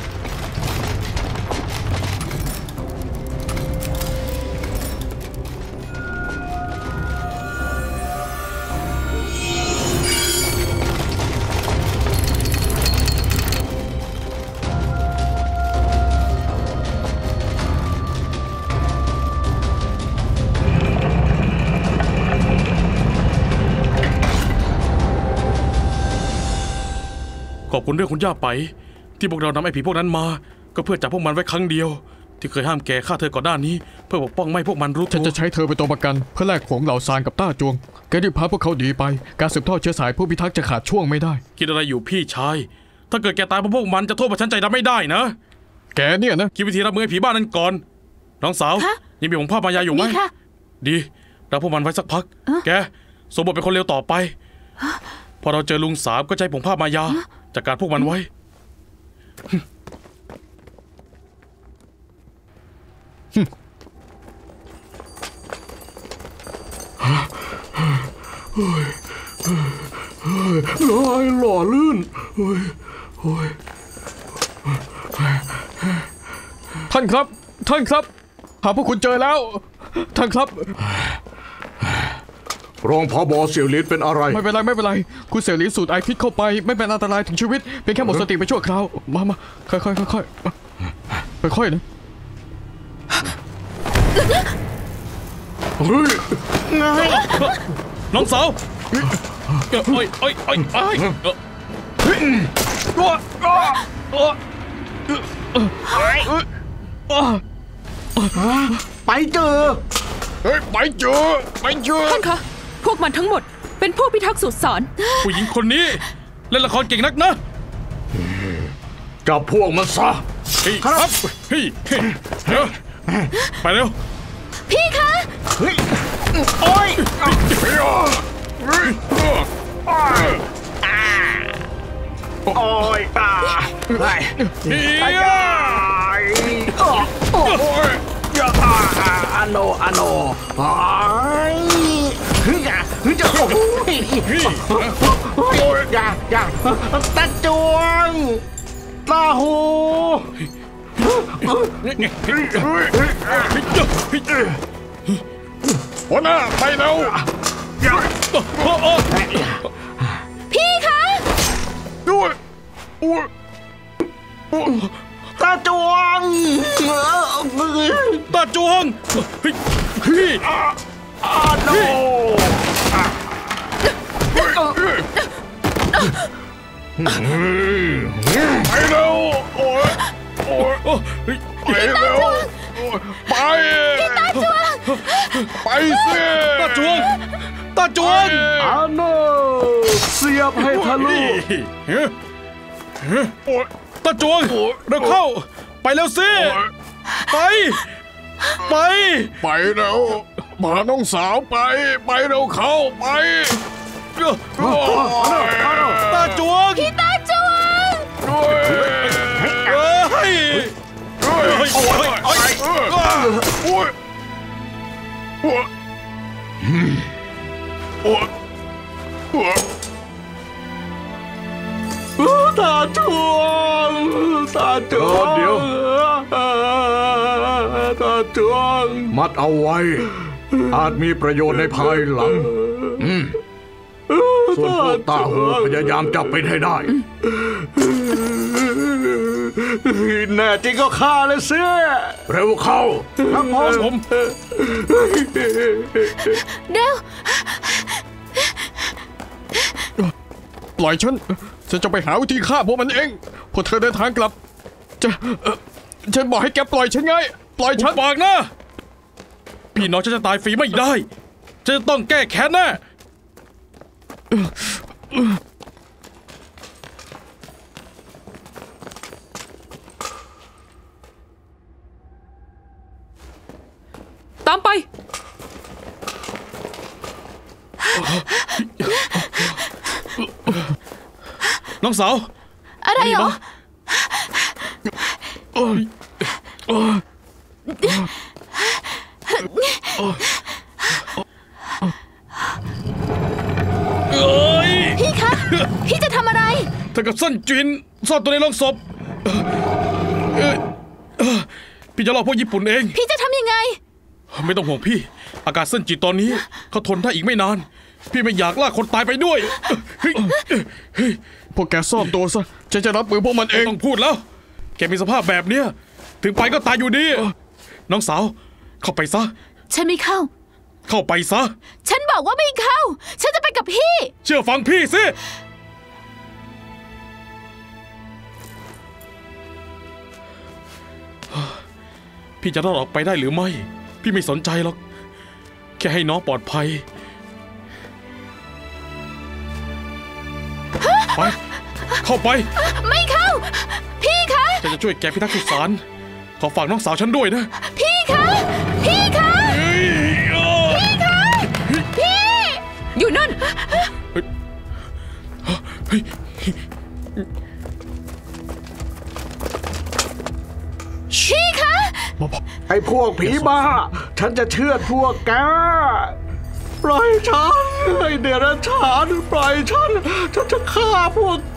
ขอบคุณเรื่องคุณย่าไปที่พวกเรานำไอ้ผีพวกนั้นมาก็เพื่อจับพวกมันไว้ครั้งเดียวที่เคยห้ามแกฆ่าเธอก่อนหน้านี้เพื่อปกป้องไม่ให้พวกมันรู้ฉันตัวจะใช้เธอเป็นตัวประกันเพื่อแลกผงเหล่าซานกับต้าจวงแกรีบพาพวกเขาหนีไปการสืบทอดเชื้อสายผู้พิทักษ์จะขาดช่วงไม่ได้คิดอะไรอยู่พี่ชายถ้าเกิดแกตายเพราะพวกมันจะโทษว่าฉันใจดำไม่ได้นะแกเนี่ยนะคิดวิธีรับมือไอ้ผีบ้านนั้นก่อนน้องสาวฮะยังมีผงผ้ามายาอยู่ไหมนี่ค่ะดีเราพวกมันไว้สักพัก แกสมบทเป็นคนเลวต่อไปพอเราเจอลุงสามก็ใช้ผงผ้ามายาจัดการพวกมันไว้ลอยหล่อลื่นท่านครับหาพวกคุณเจอแล้วท่านครับรองผบ.เสี่ยวลิ้นเป็นอะไรไม่เป็นไรคุณเสี่ยวหลินสูดไอพิษเข้าไปไม่เป็นอันตรายถึงชีวิตเป็นแค่หมดสติไปชั่วคราวมาค่อยนะเฮ้ยน้องสาวไปเจอไปเจอท่านคะพวกมันทั้งหมดเป็นผู้พิทักษ์สุสานผู้หญิงคนนี้เล่นละครเก่งนักนะจับพวกมันซะเฮ้ยครับเฮ้ยเดี๋ยวไปเร็วพี่คะเฮ้ย โอ้ย โอ้ยไปเฮียโอ้ยอโนโอ้ยอย่าจะโอ้ยอย่าตาจวงตาหูหัวหน้าไปแล้วพี่คะตาจวงตาจวงเฮ้ยพี่โนไปเร็วโอ้ยไปเร็วไปตาจวงไปสิตาจวงอาโนเสียบให้ทะลุตาจวงเร็วเข้าไปแล้วสิไปแล้วพาน้องสาวไปเราเข้าไปตาจวงพี่ตาจวงเฮ้ยตาจวงเดี๋ยวตาจวงมัดเอาไว้อาจมีประโยชน์ในภายหลังส่วนพวกตาหูพยายามจับไปให้ได้แน่จริงก็ฆ่าเลยเสียเร็วเข้าครับผมเร็วปล่อยฉันจะไปหาวิธีฆ่าพวกมันเองพอเธอเดินทางกลับฉันบอกให้แกปล่อยฉันไงปล่อยฉันปากนะพี่น้องฉันจะตายฟรีไม่ได้ฉันจะต้องแก้แค้นแน่ตามไปน้องสาวอะไรเหรอ พี่คะ พี่จะทำอะไรเธอกับซ่อนจินซ่อนตัวในโรงศพพี่จะรอพวกญี่ปุ่นเองพี่จะทำยังไงไม่ต้องห่วงพี่อาการเส้นจิตตอนนี้เขาทนได้อีกไม่นานพี่ไม่อยากลากคนตายไปด้วยพวกแกซ่อนตัวซะฉันจะรับมือพวกมันเอไม่งต้องพูดแล้วแกมีสภาพแบบเนี้ยถึงไปก็ตายอยู่ดีน้องสาวเข้าไปซะฉันไม่เข้าเข้าไปซะฉันบอกว่าไม่เข้า ฉันจะไปกับพี่เชื่อฟังพี่สิพี่จะรอดออกไปได้หรือไม่พี่ไม่สนใจหรอกแค่ให้น้องปลอดภัยไปเข้าไปไม่เข้า พี่คะฉันจะช่วยแกพิทักษ์สุสานขอฝากน้องสาวฉันด้วยนะพี่คะ พี่คะ พี่คะ พี่อยู่นั่นพี่คะไอ้พวกผีบ้าฉันจะเชื่อพวกแกปล่อยฉันไอ้เดรัจฉานปล่อยฉันจะฆ่าพวกแก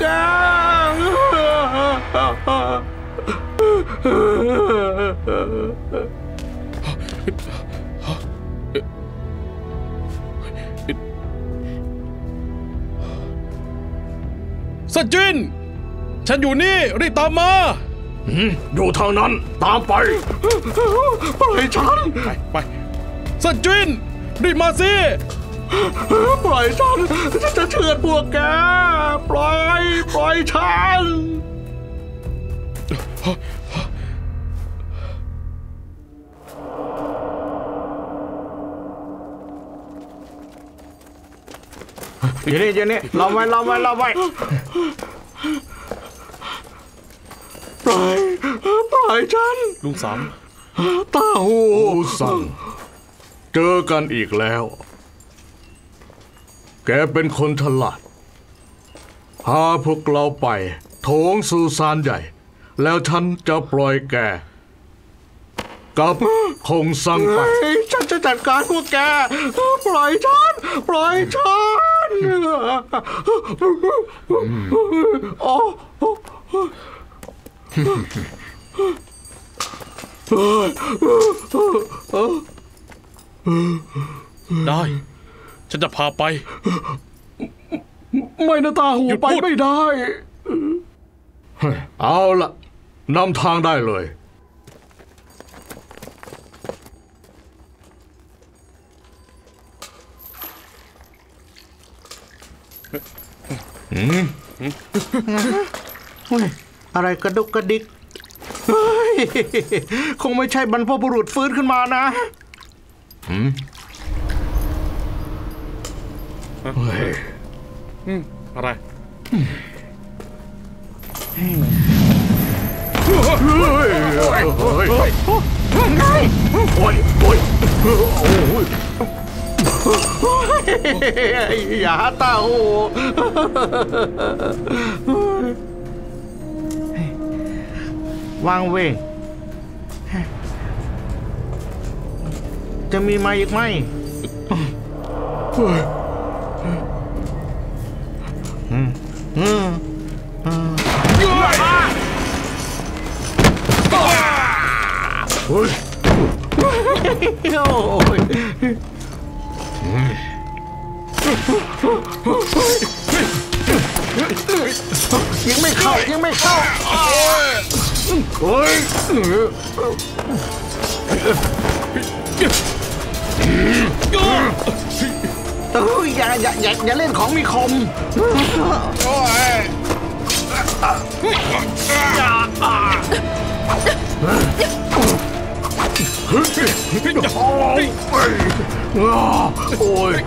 สัจจินฉันอยู่นี่รีบตามมาอยู่ทางนั้นตามไปปล่อยฉันไปสัจจินรีบมาสิปล่อยฉันจะเชื่อพวกแกปล่อยฉันอยู่นี่รอไว้ปล่อยฉันลุงสามตาหูสั่งเจอกันอีกแล้วแกเป็นคนฉลาดพาพวกเราไปโถงสุสานใหญ่แล้วฉันจะปล่อยแกกับคงสั่งไปฉันจะจัดการพวกแกปล่อยฉันได้ฉันจะพาไปไม่นะตาหูหยุดไปพูดไม่ได้เอาละนำทางได้เลยอะไรกระดุกกระดิกเฮ้ยคงไม่ใช่บรรพบุรุษฟื้นขึ้นมานะอะไรอย่าเต้าหูวางเวงจะมีมาอีกไหมโอ้ยยังไม่เข้ายังไม่เข้าโอ้ยอย่าเล่นของมีคมโอ้ย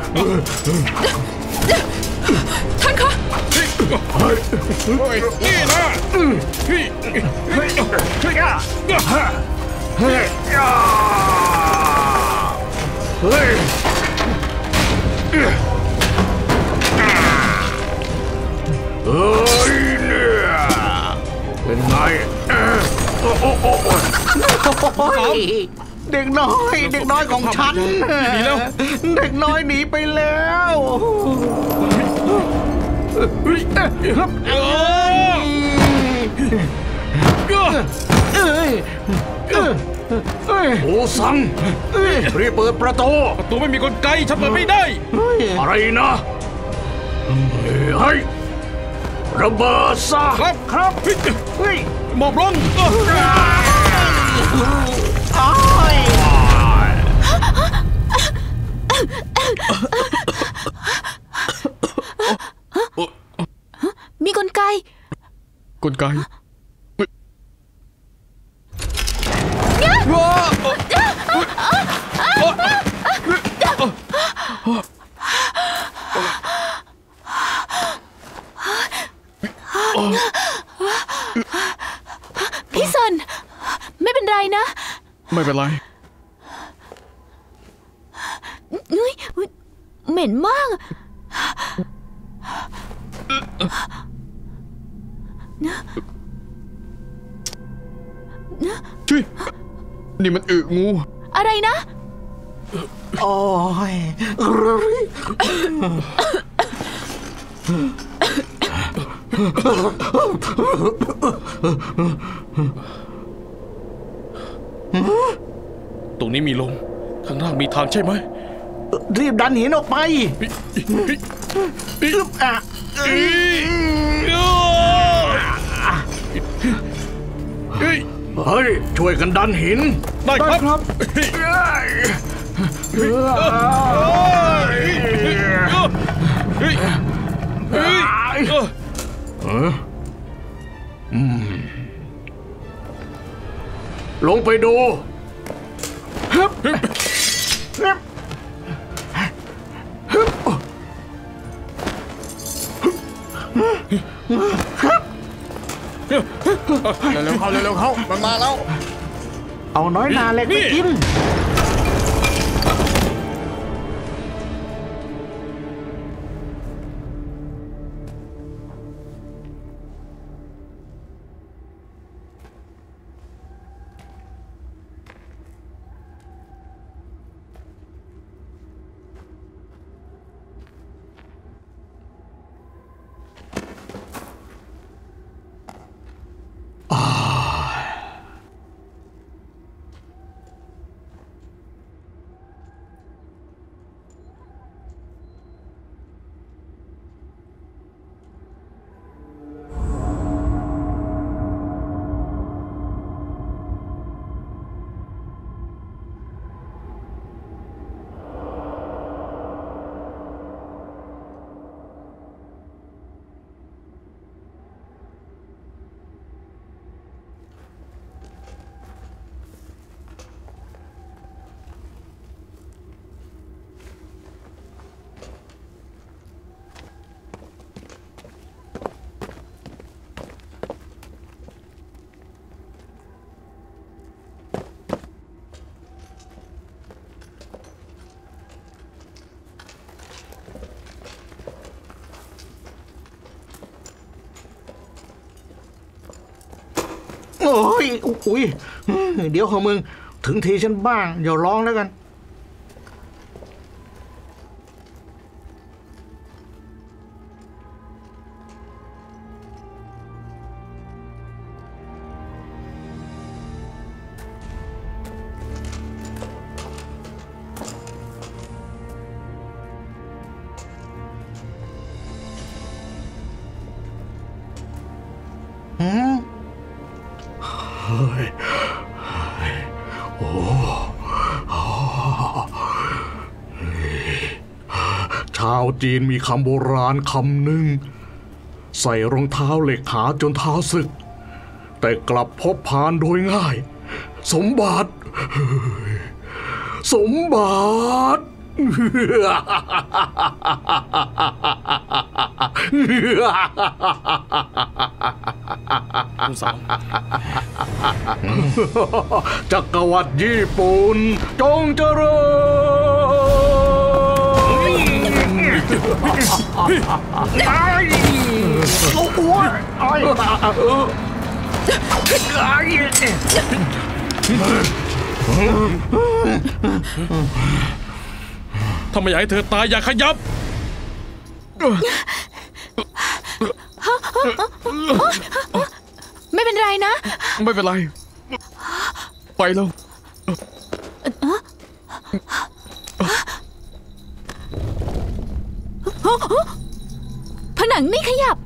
ท่านคะนี่นะเป็นไงเด็กน้อยของฉันเด็กน้อยหนีไปแล้วโอ้ซังรีบเปิดประตูประตูไม่มีกลไกฉันเปิดไม่ได้อะไรนะเฮ้ยระเบิดซะครับหมอบลงมีกลไกกลไกพี่ซันไม่เป็นไรนะไม่เป็นไรเหม็นมากช่วยนี่มันอึงูอะไรนะโอ้ยตรงนี้มีลมข้างล่างมีทางใช่ไหมรีบดันหินออกไปเฮ้ยช่วยกันดันหินได้ครับลงไปดูเร็วเข้ามันมาแล้วเอาน้อยนาเล็กไปกินโอ้ยอุ้ยเดี๋ยวของมึงถึงทีฉันบ้างอย่าร้องแล้วกันชาวจีนมีคำโบราณคำหนึ่งใส่รองเท้าเหล็กหาจนเท้าสึกแต่กลับพบพานโดยง่ายสมบัติสมบัติลุงสามจักรวรรดิญี่ปุ่นจงเจริถ้าไม่อยากให้เธอตายอย่าขยับไม่เป็นไรนะไม่เป็นไร ไปแล้วผนังไม่ขยับ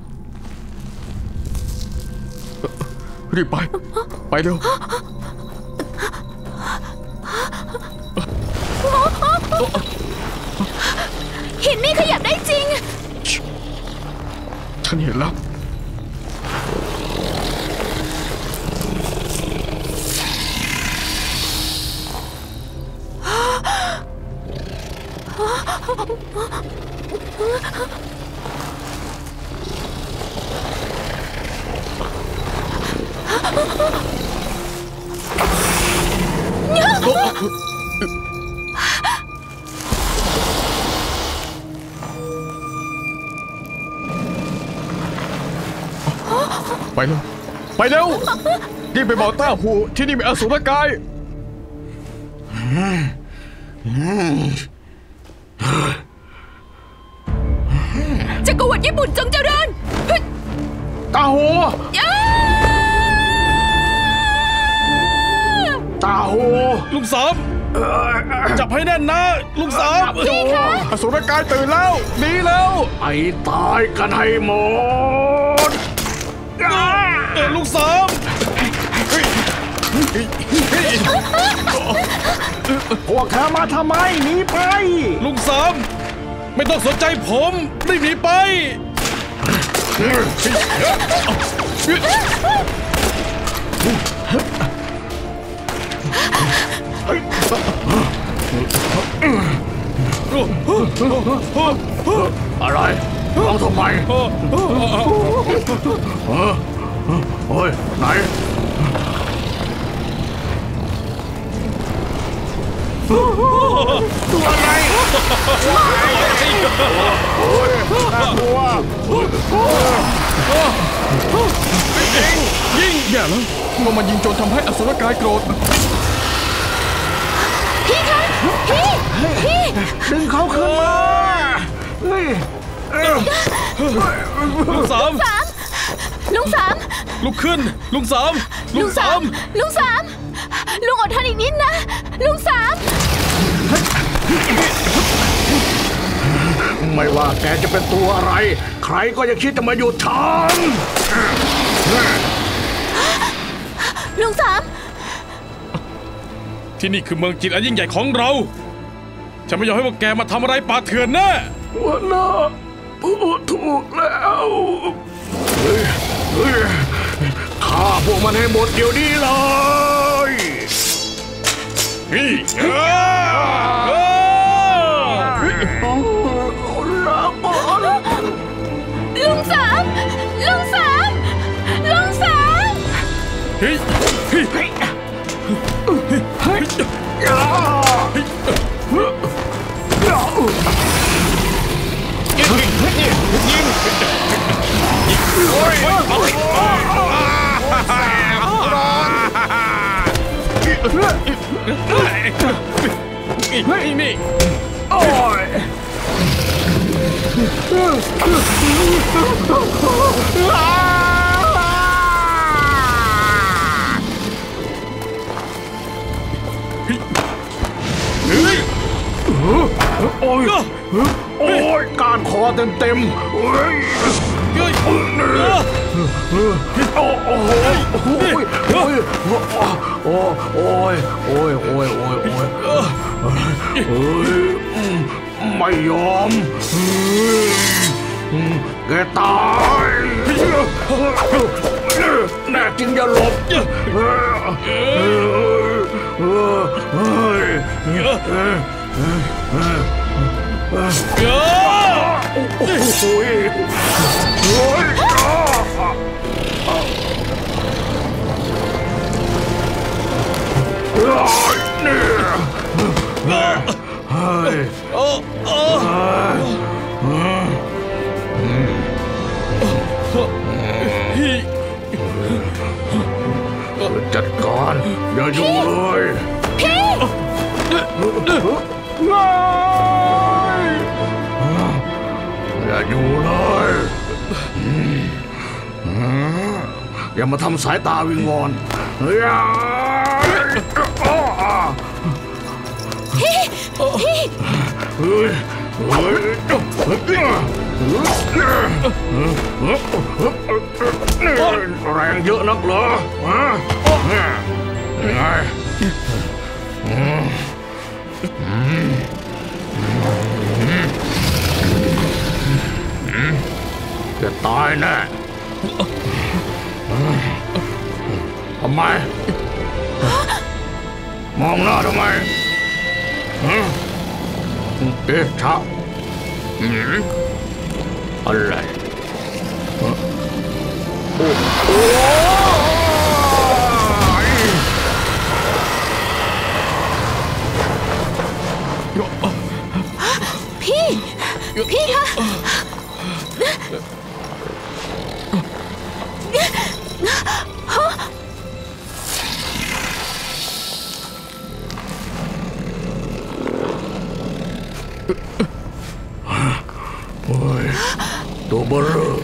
รีบไป ไปเร็วหินนี่ขยับได้จริงฉันเห็นแล้ว ไปเร็ว ไปเร็ว รีบไปบอกต้าหูที่นี่มีอสูรกายจักรวรรดิญี่ปุ่นจงเจริญตาหูย่าตาหูลุงสามจับให้แน่นนะลุงสามอสูรกายตื่นแล้วหนีแล้วไอ้ตายกันให้หมดลุงสามพวกเธอมาทำไมหนีไปลุงสามไม่ต้องสนใจผมรีบหนีไปอะไรร้องทำไมเฮ้ยไหนตัวอะไรน่ากลัวยิงแย่แล้วลงมายิงจนทำให้อสูรกายโกรธพี่คะ พี่ดึงเขาขึ้นมาเฮ้ยลุงสามลุงสามลุกขึ้นลุงสามลุงสาม ลุงอดทนอีกนิดนะ ลุงสามไม่ว่าแกจะเป็นตัวอะไรใครก็ยังคิดจะมาหยุดฉันลุงสามที่นี่คือเมืองจีนอันยิ่งใหญ่ของเราฉันไม่ยอมให้พวกแกมาทำอะไรป่าเถื่อนแน่ว่าน่าพูดถูกแล้วฆ่าพวกมันให้หมดเดี๋ยวนี้เลยลุงสามเฮ้ยนี่โอ้ยโอ้ยโอ้ยการคอเต็มโอ้ยโอ้โหโอ้ยโอ้ยโอ้ยโอ้ยโอ้ยโอ้ยโอ้ยโอ้ยไม่ยอมแกตายแน่จริงอย่าหลบจัดการอย่าอยู่เลยอย่าอยู่เลยอย่ามาทำสายตาวิงวอนแรงเยอะนักเหรอไงจะตายแน่ทำไมมองหน้าทำไมเอ๊ะช้าอะไรโอ้โหพี่คะโอ้ยตัวเบลอ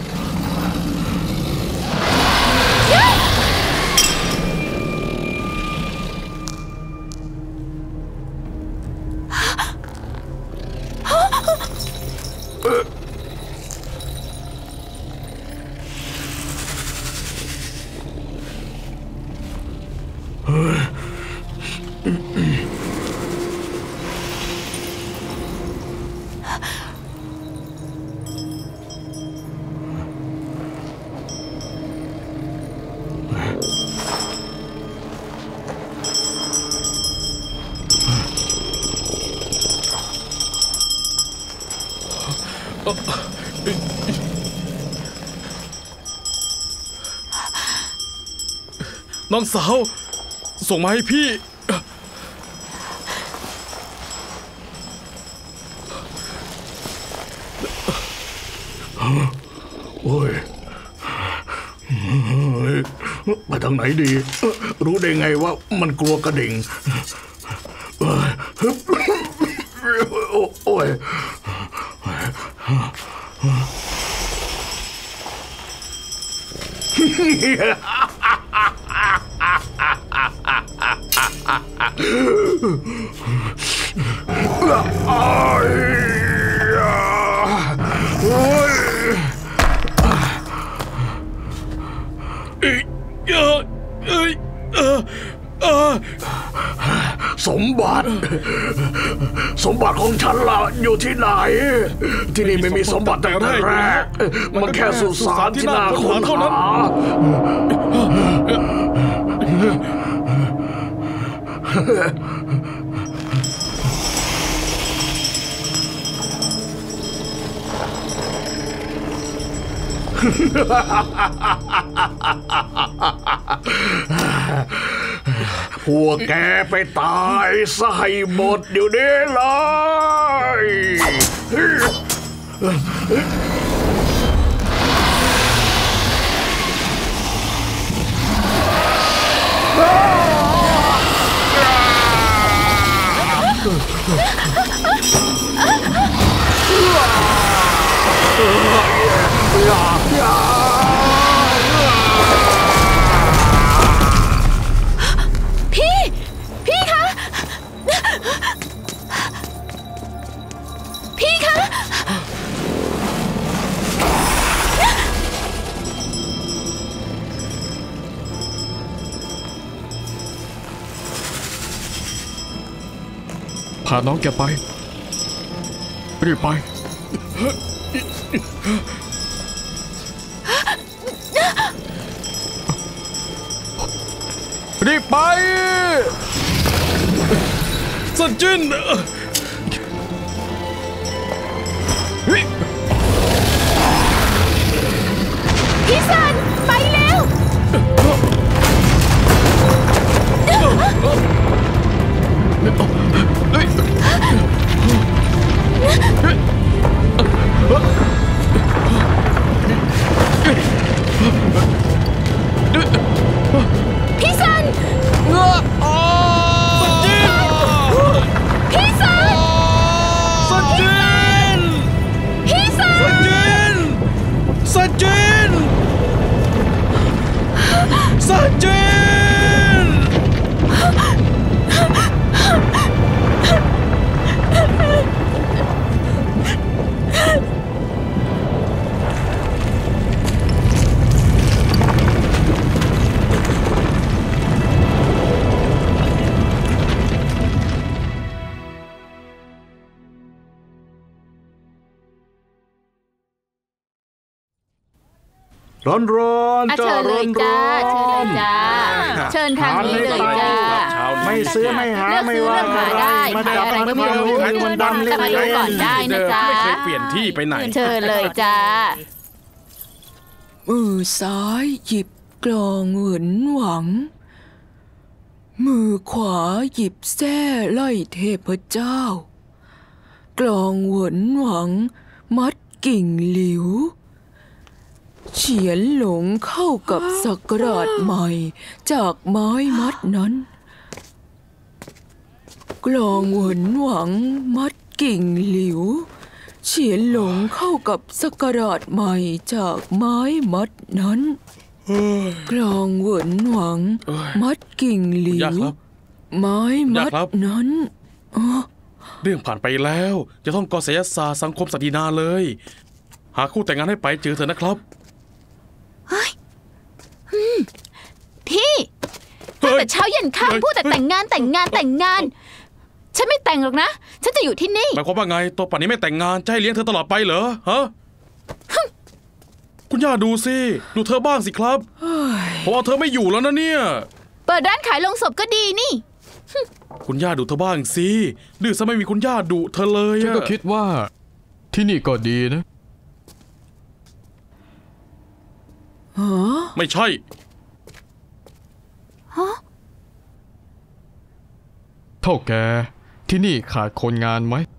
น้องสาวส่งมาให้พี่โอ้ยไปทางไหนดีรู้ได้ไงว่ามันกลัวกระดิ่งโอ้ยสมบัติของฉันล่ะอยู่ที่ไหนที่นี่ไม่มีสมบัติตั้งแต่แรกมันแค่สุสานที่น่าค้นหาพวกแกไปตายซะให้หมดเดี๋ยวนี้เลยพี่คะ พี่คะพาน้องแกไป รีบไป รีบไปสันจินพี่ซันไปเร็ว พี่ซัน พี่ซันสันจินพี่ซันสันจิน สันจินร้อนอ่ะๆจ้าเชิญเลร้อย นจ้าๆเชิญทางนี้เลยจ้าไม่ซื้อไม่หาเลือกไม่ซื้อว่าเลือกหาได้มาขายจับอะไรก็ไม่รู้มันดำเล่จะมาดูก่อนได้นะจ๊ะไม่เคยเปลี่ยนที่ไปไหนเชิญเลยจ้ามือซ้ายหยิบกลองเหวินหวัง มือขวาหยิบแส้ไล่เทพเจ้า กลองเหวินหวัง มัดกิ่งหลิว เฉียนหลงเข้ากับสักราชใหม่จากไม้มัดนั้น กลองเหวินหวังมัดกิ่งหลิว เฉียนหลงเข้ากับสักราชใหม่จากไม้มัดนั้น กลองเหวินหวัง มัดกิ่งหลิยากวครับไม้มัดยากครับนั้นเรื่องผ่านไปแล้ว จะต้องกอศิลศาสตร์สังคมศักดินาเลย หาคู่แต่งงานให้ไปเจอเถอะนะครับพี่ตั้งแต่เช้ายันค่ำพูดแต่แต่งงานแต่งงานแต่งงาน ฉันไม่แต่งหรอกนะ ฉันจะอยู่ที่นี่หมายความว่าไงตัวป่านนี้ไม่แต่งงานจะให้เลี้ยงเธอตลอดไปเหรอฮะ คุณย่าดูสิ ดูเธอบ้างสิครับเพราะว่าเธอไม่อยู่แล้วนะเนี่ยเปิดร้านขายลงศพก็ดีนี่คุณย่าดูเธอบ้างสิดื้อซะไม่มีคุณย่าดุเธอเลยฉันอะก็คิดว่าที่นี่ก็ดีนะไม่ใช่เท่าแกที่นี่ขาดคนงานไหม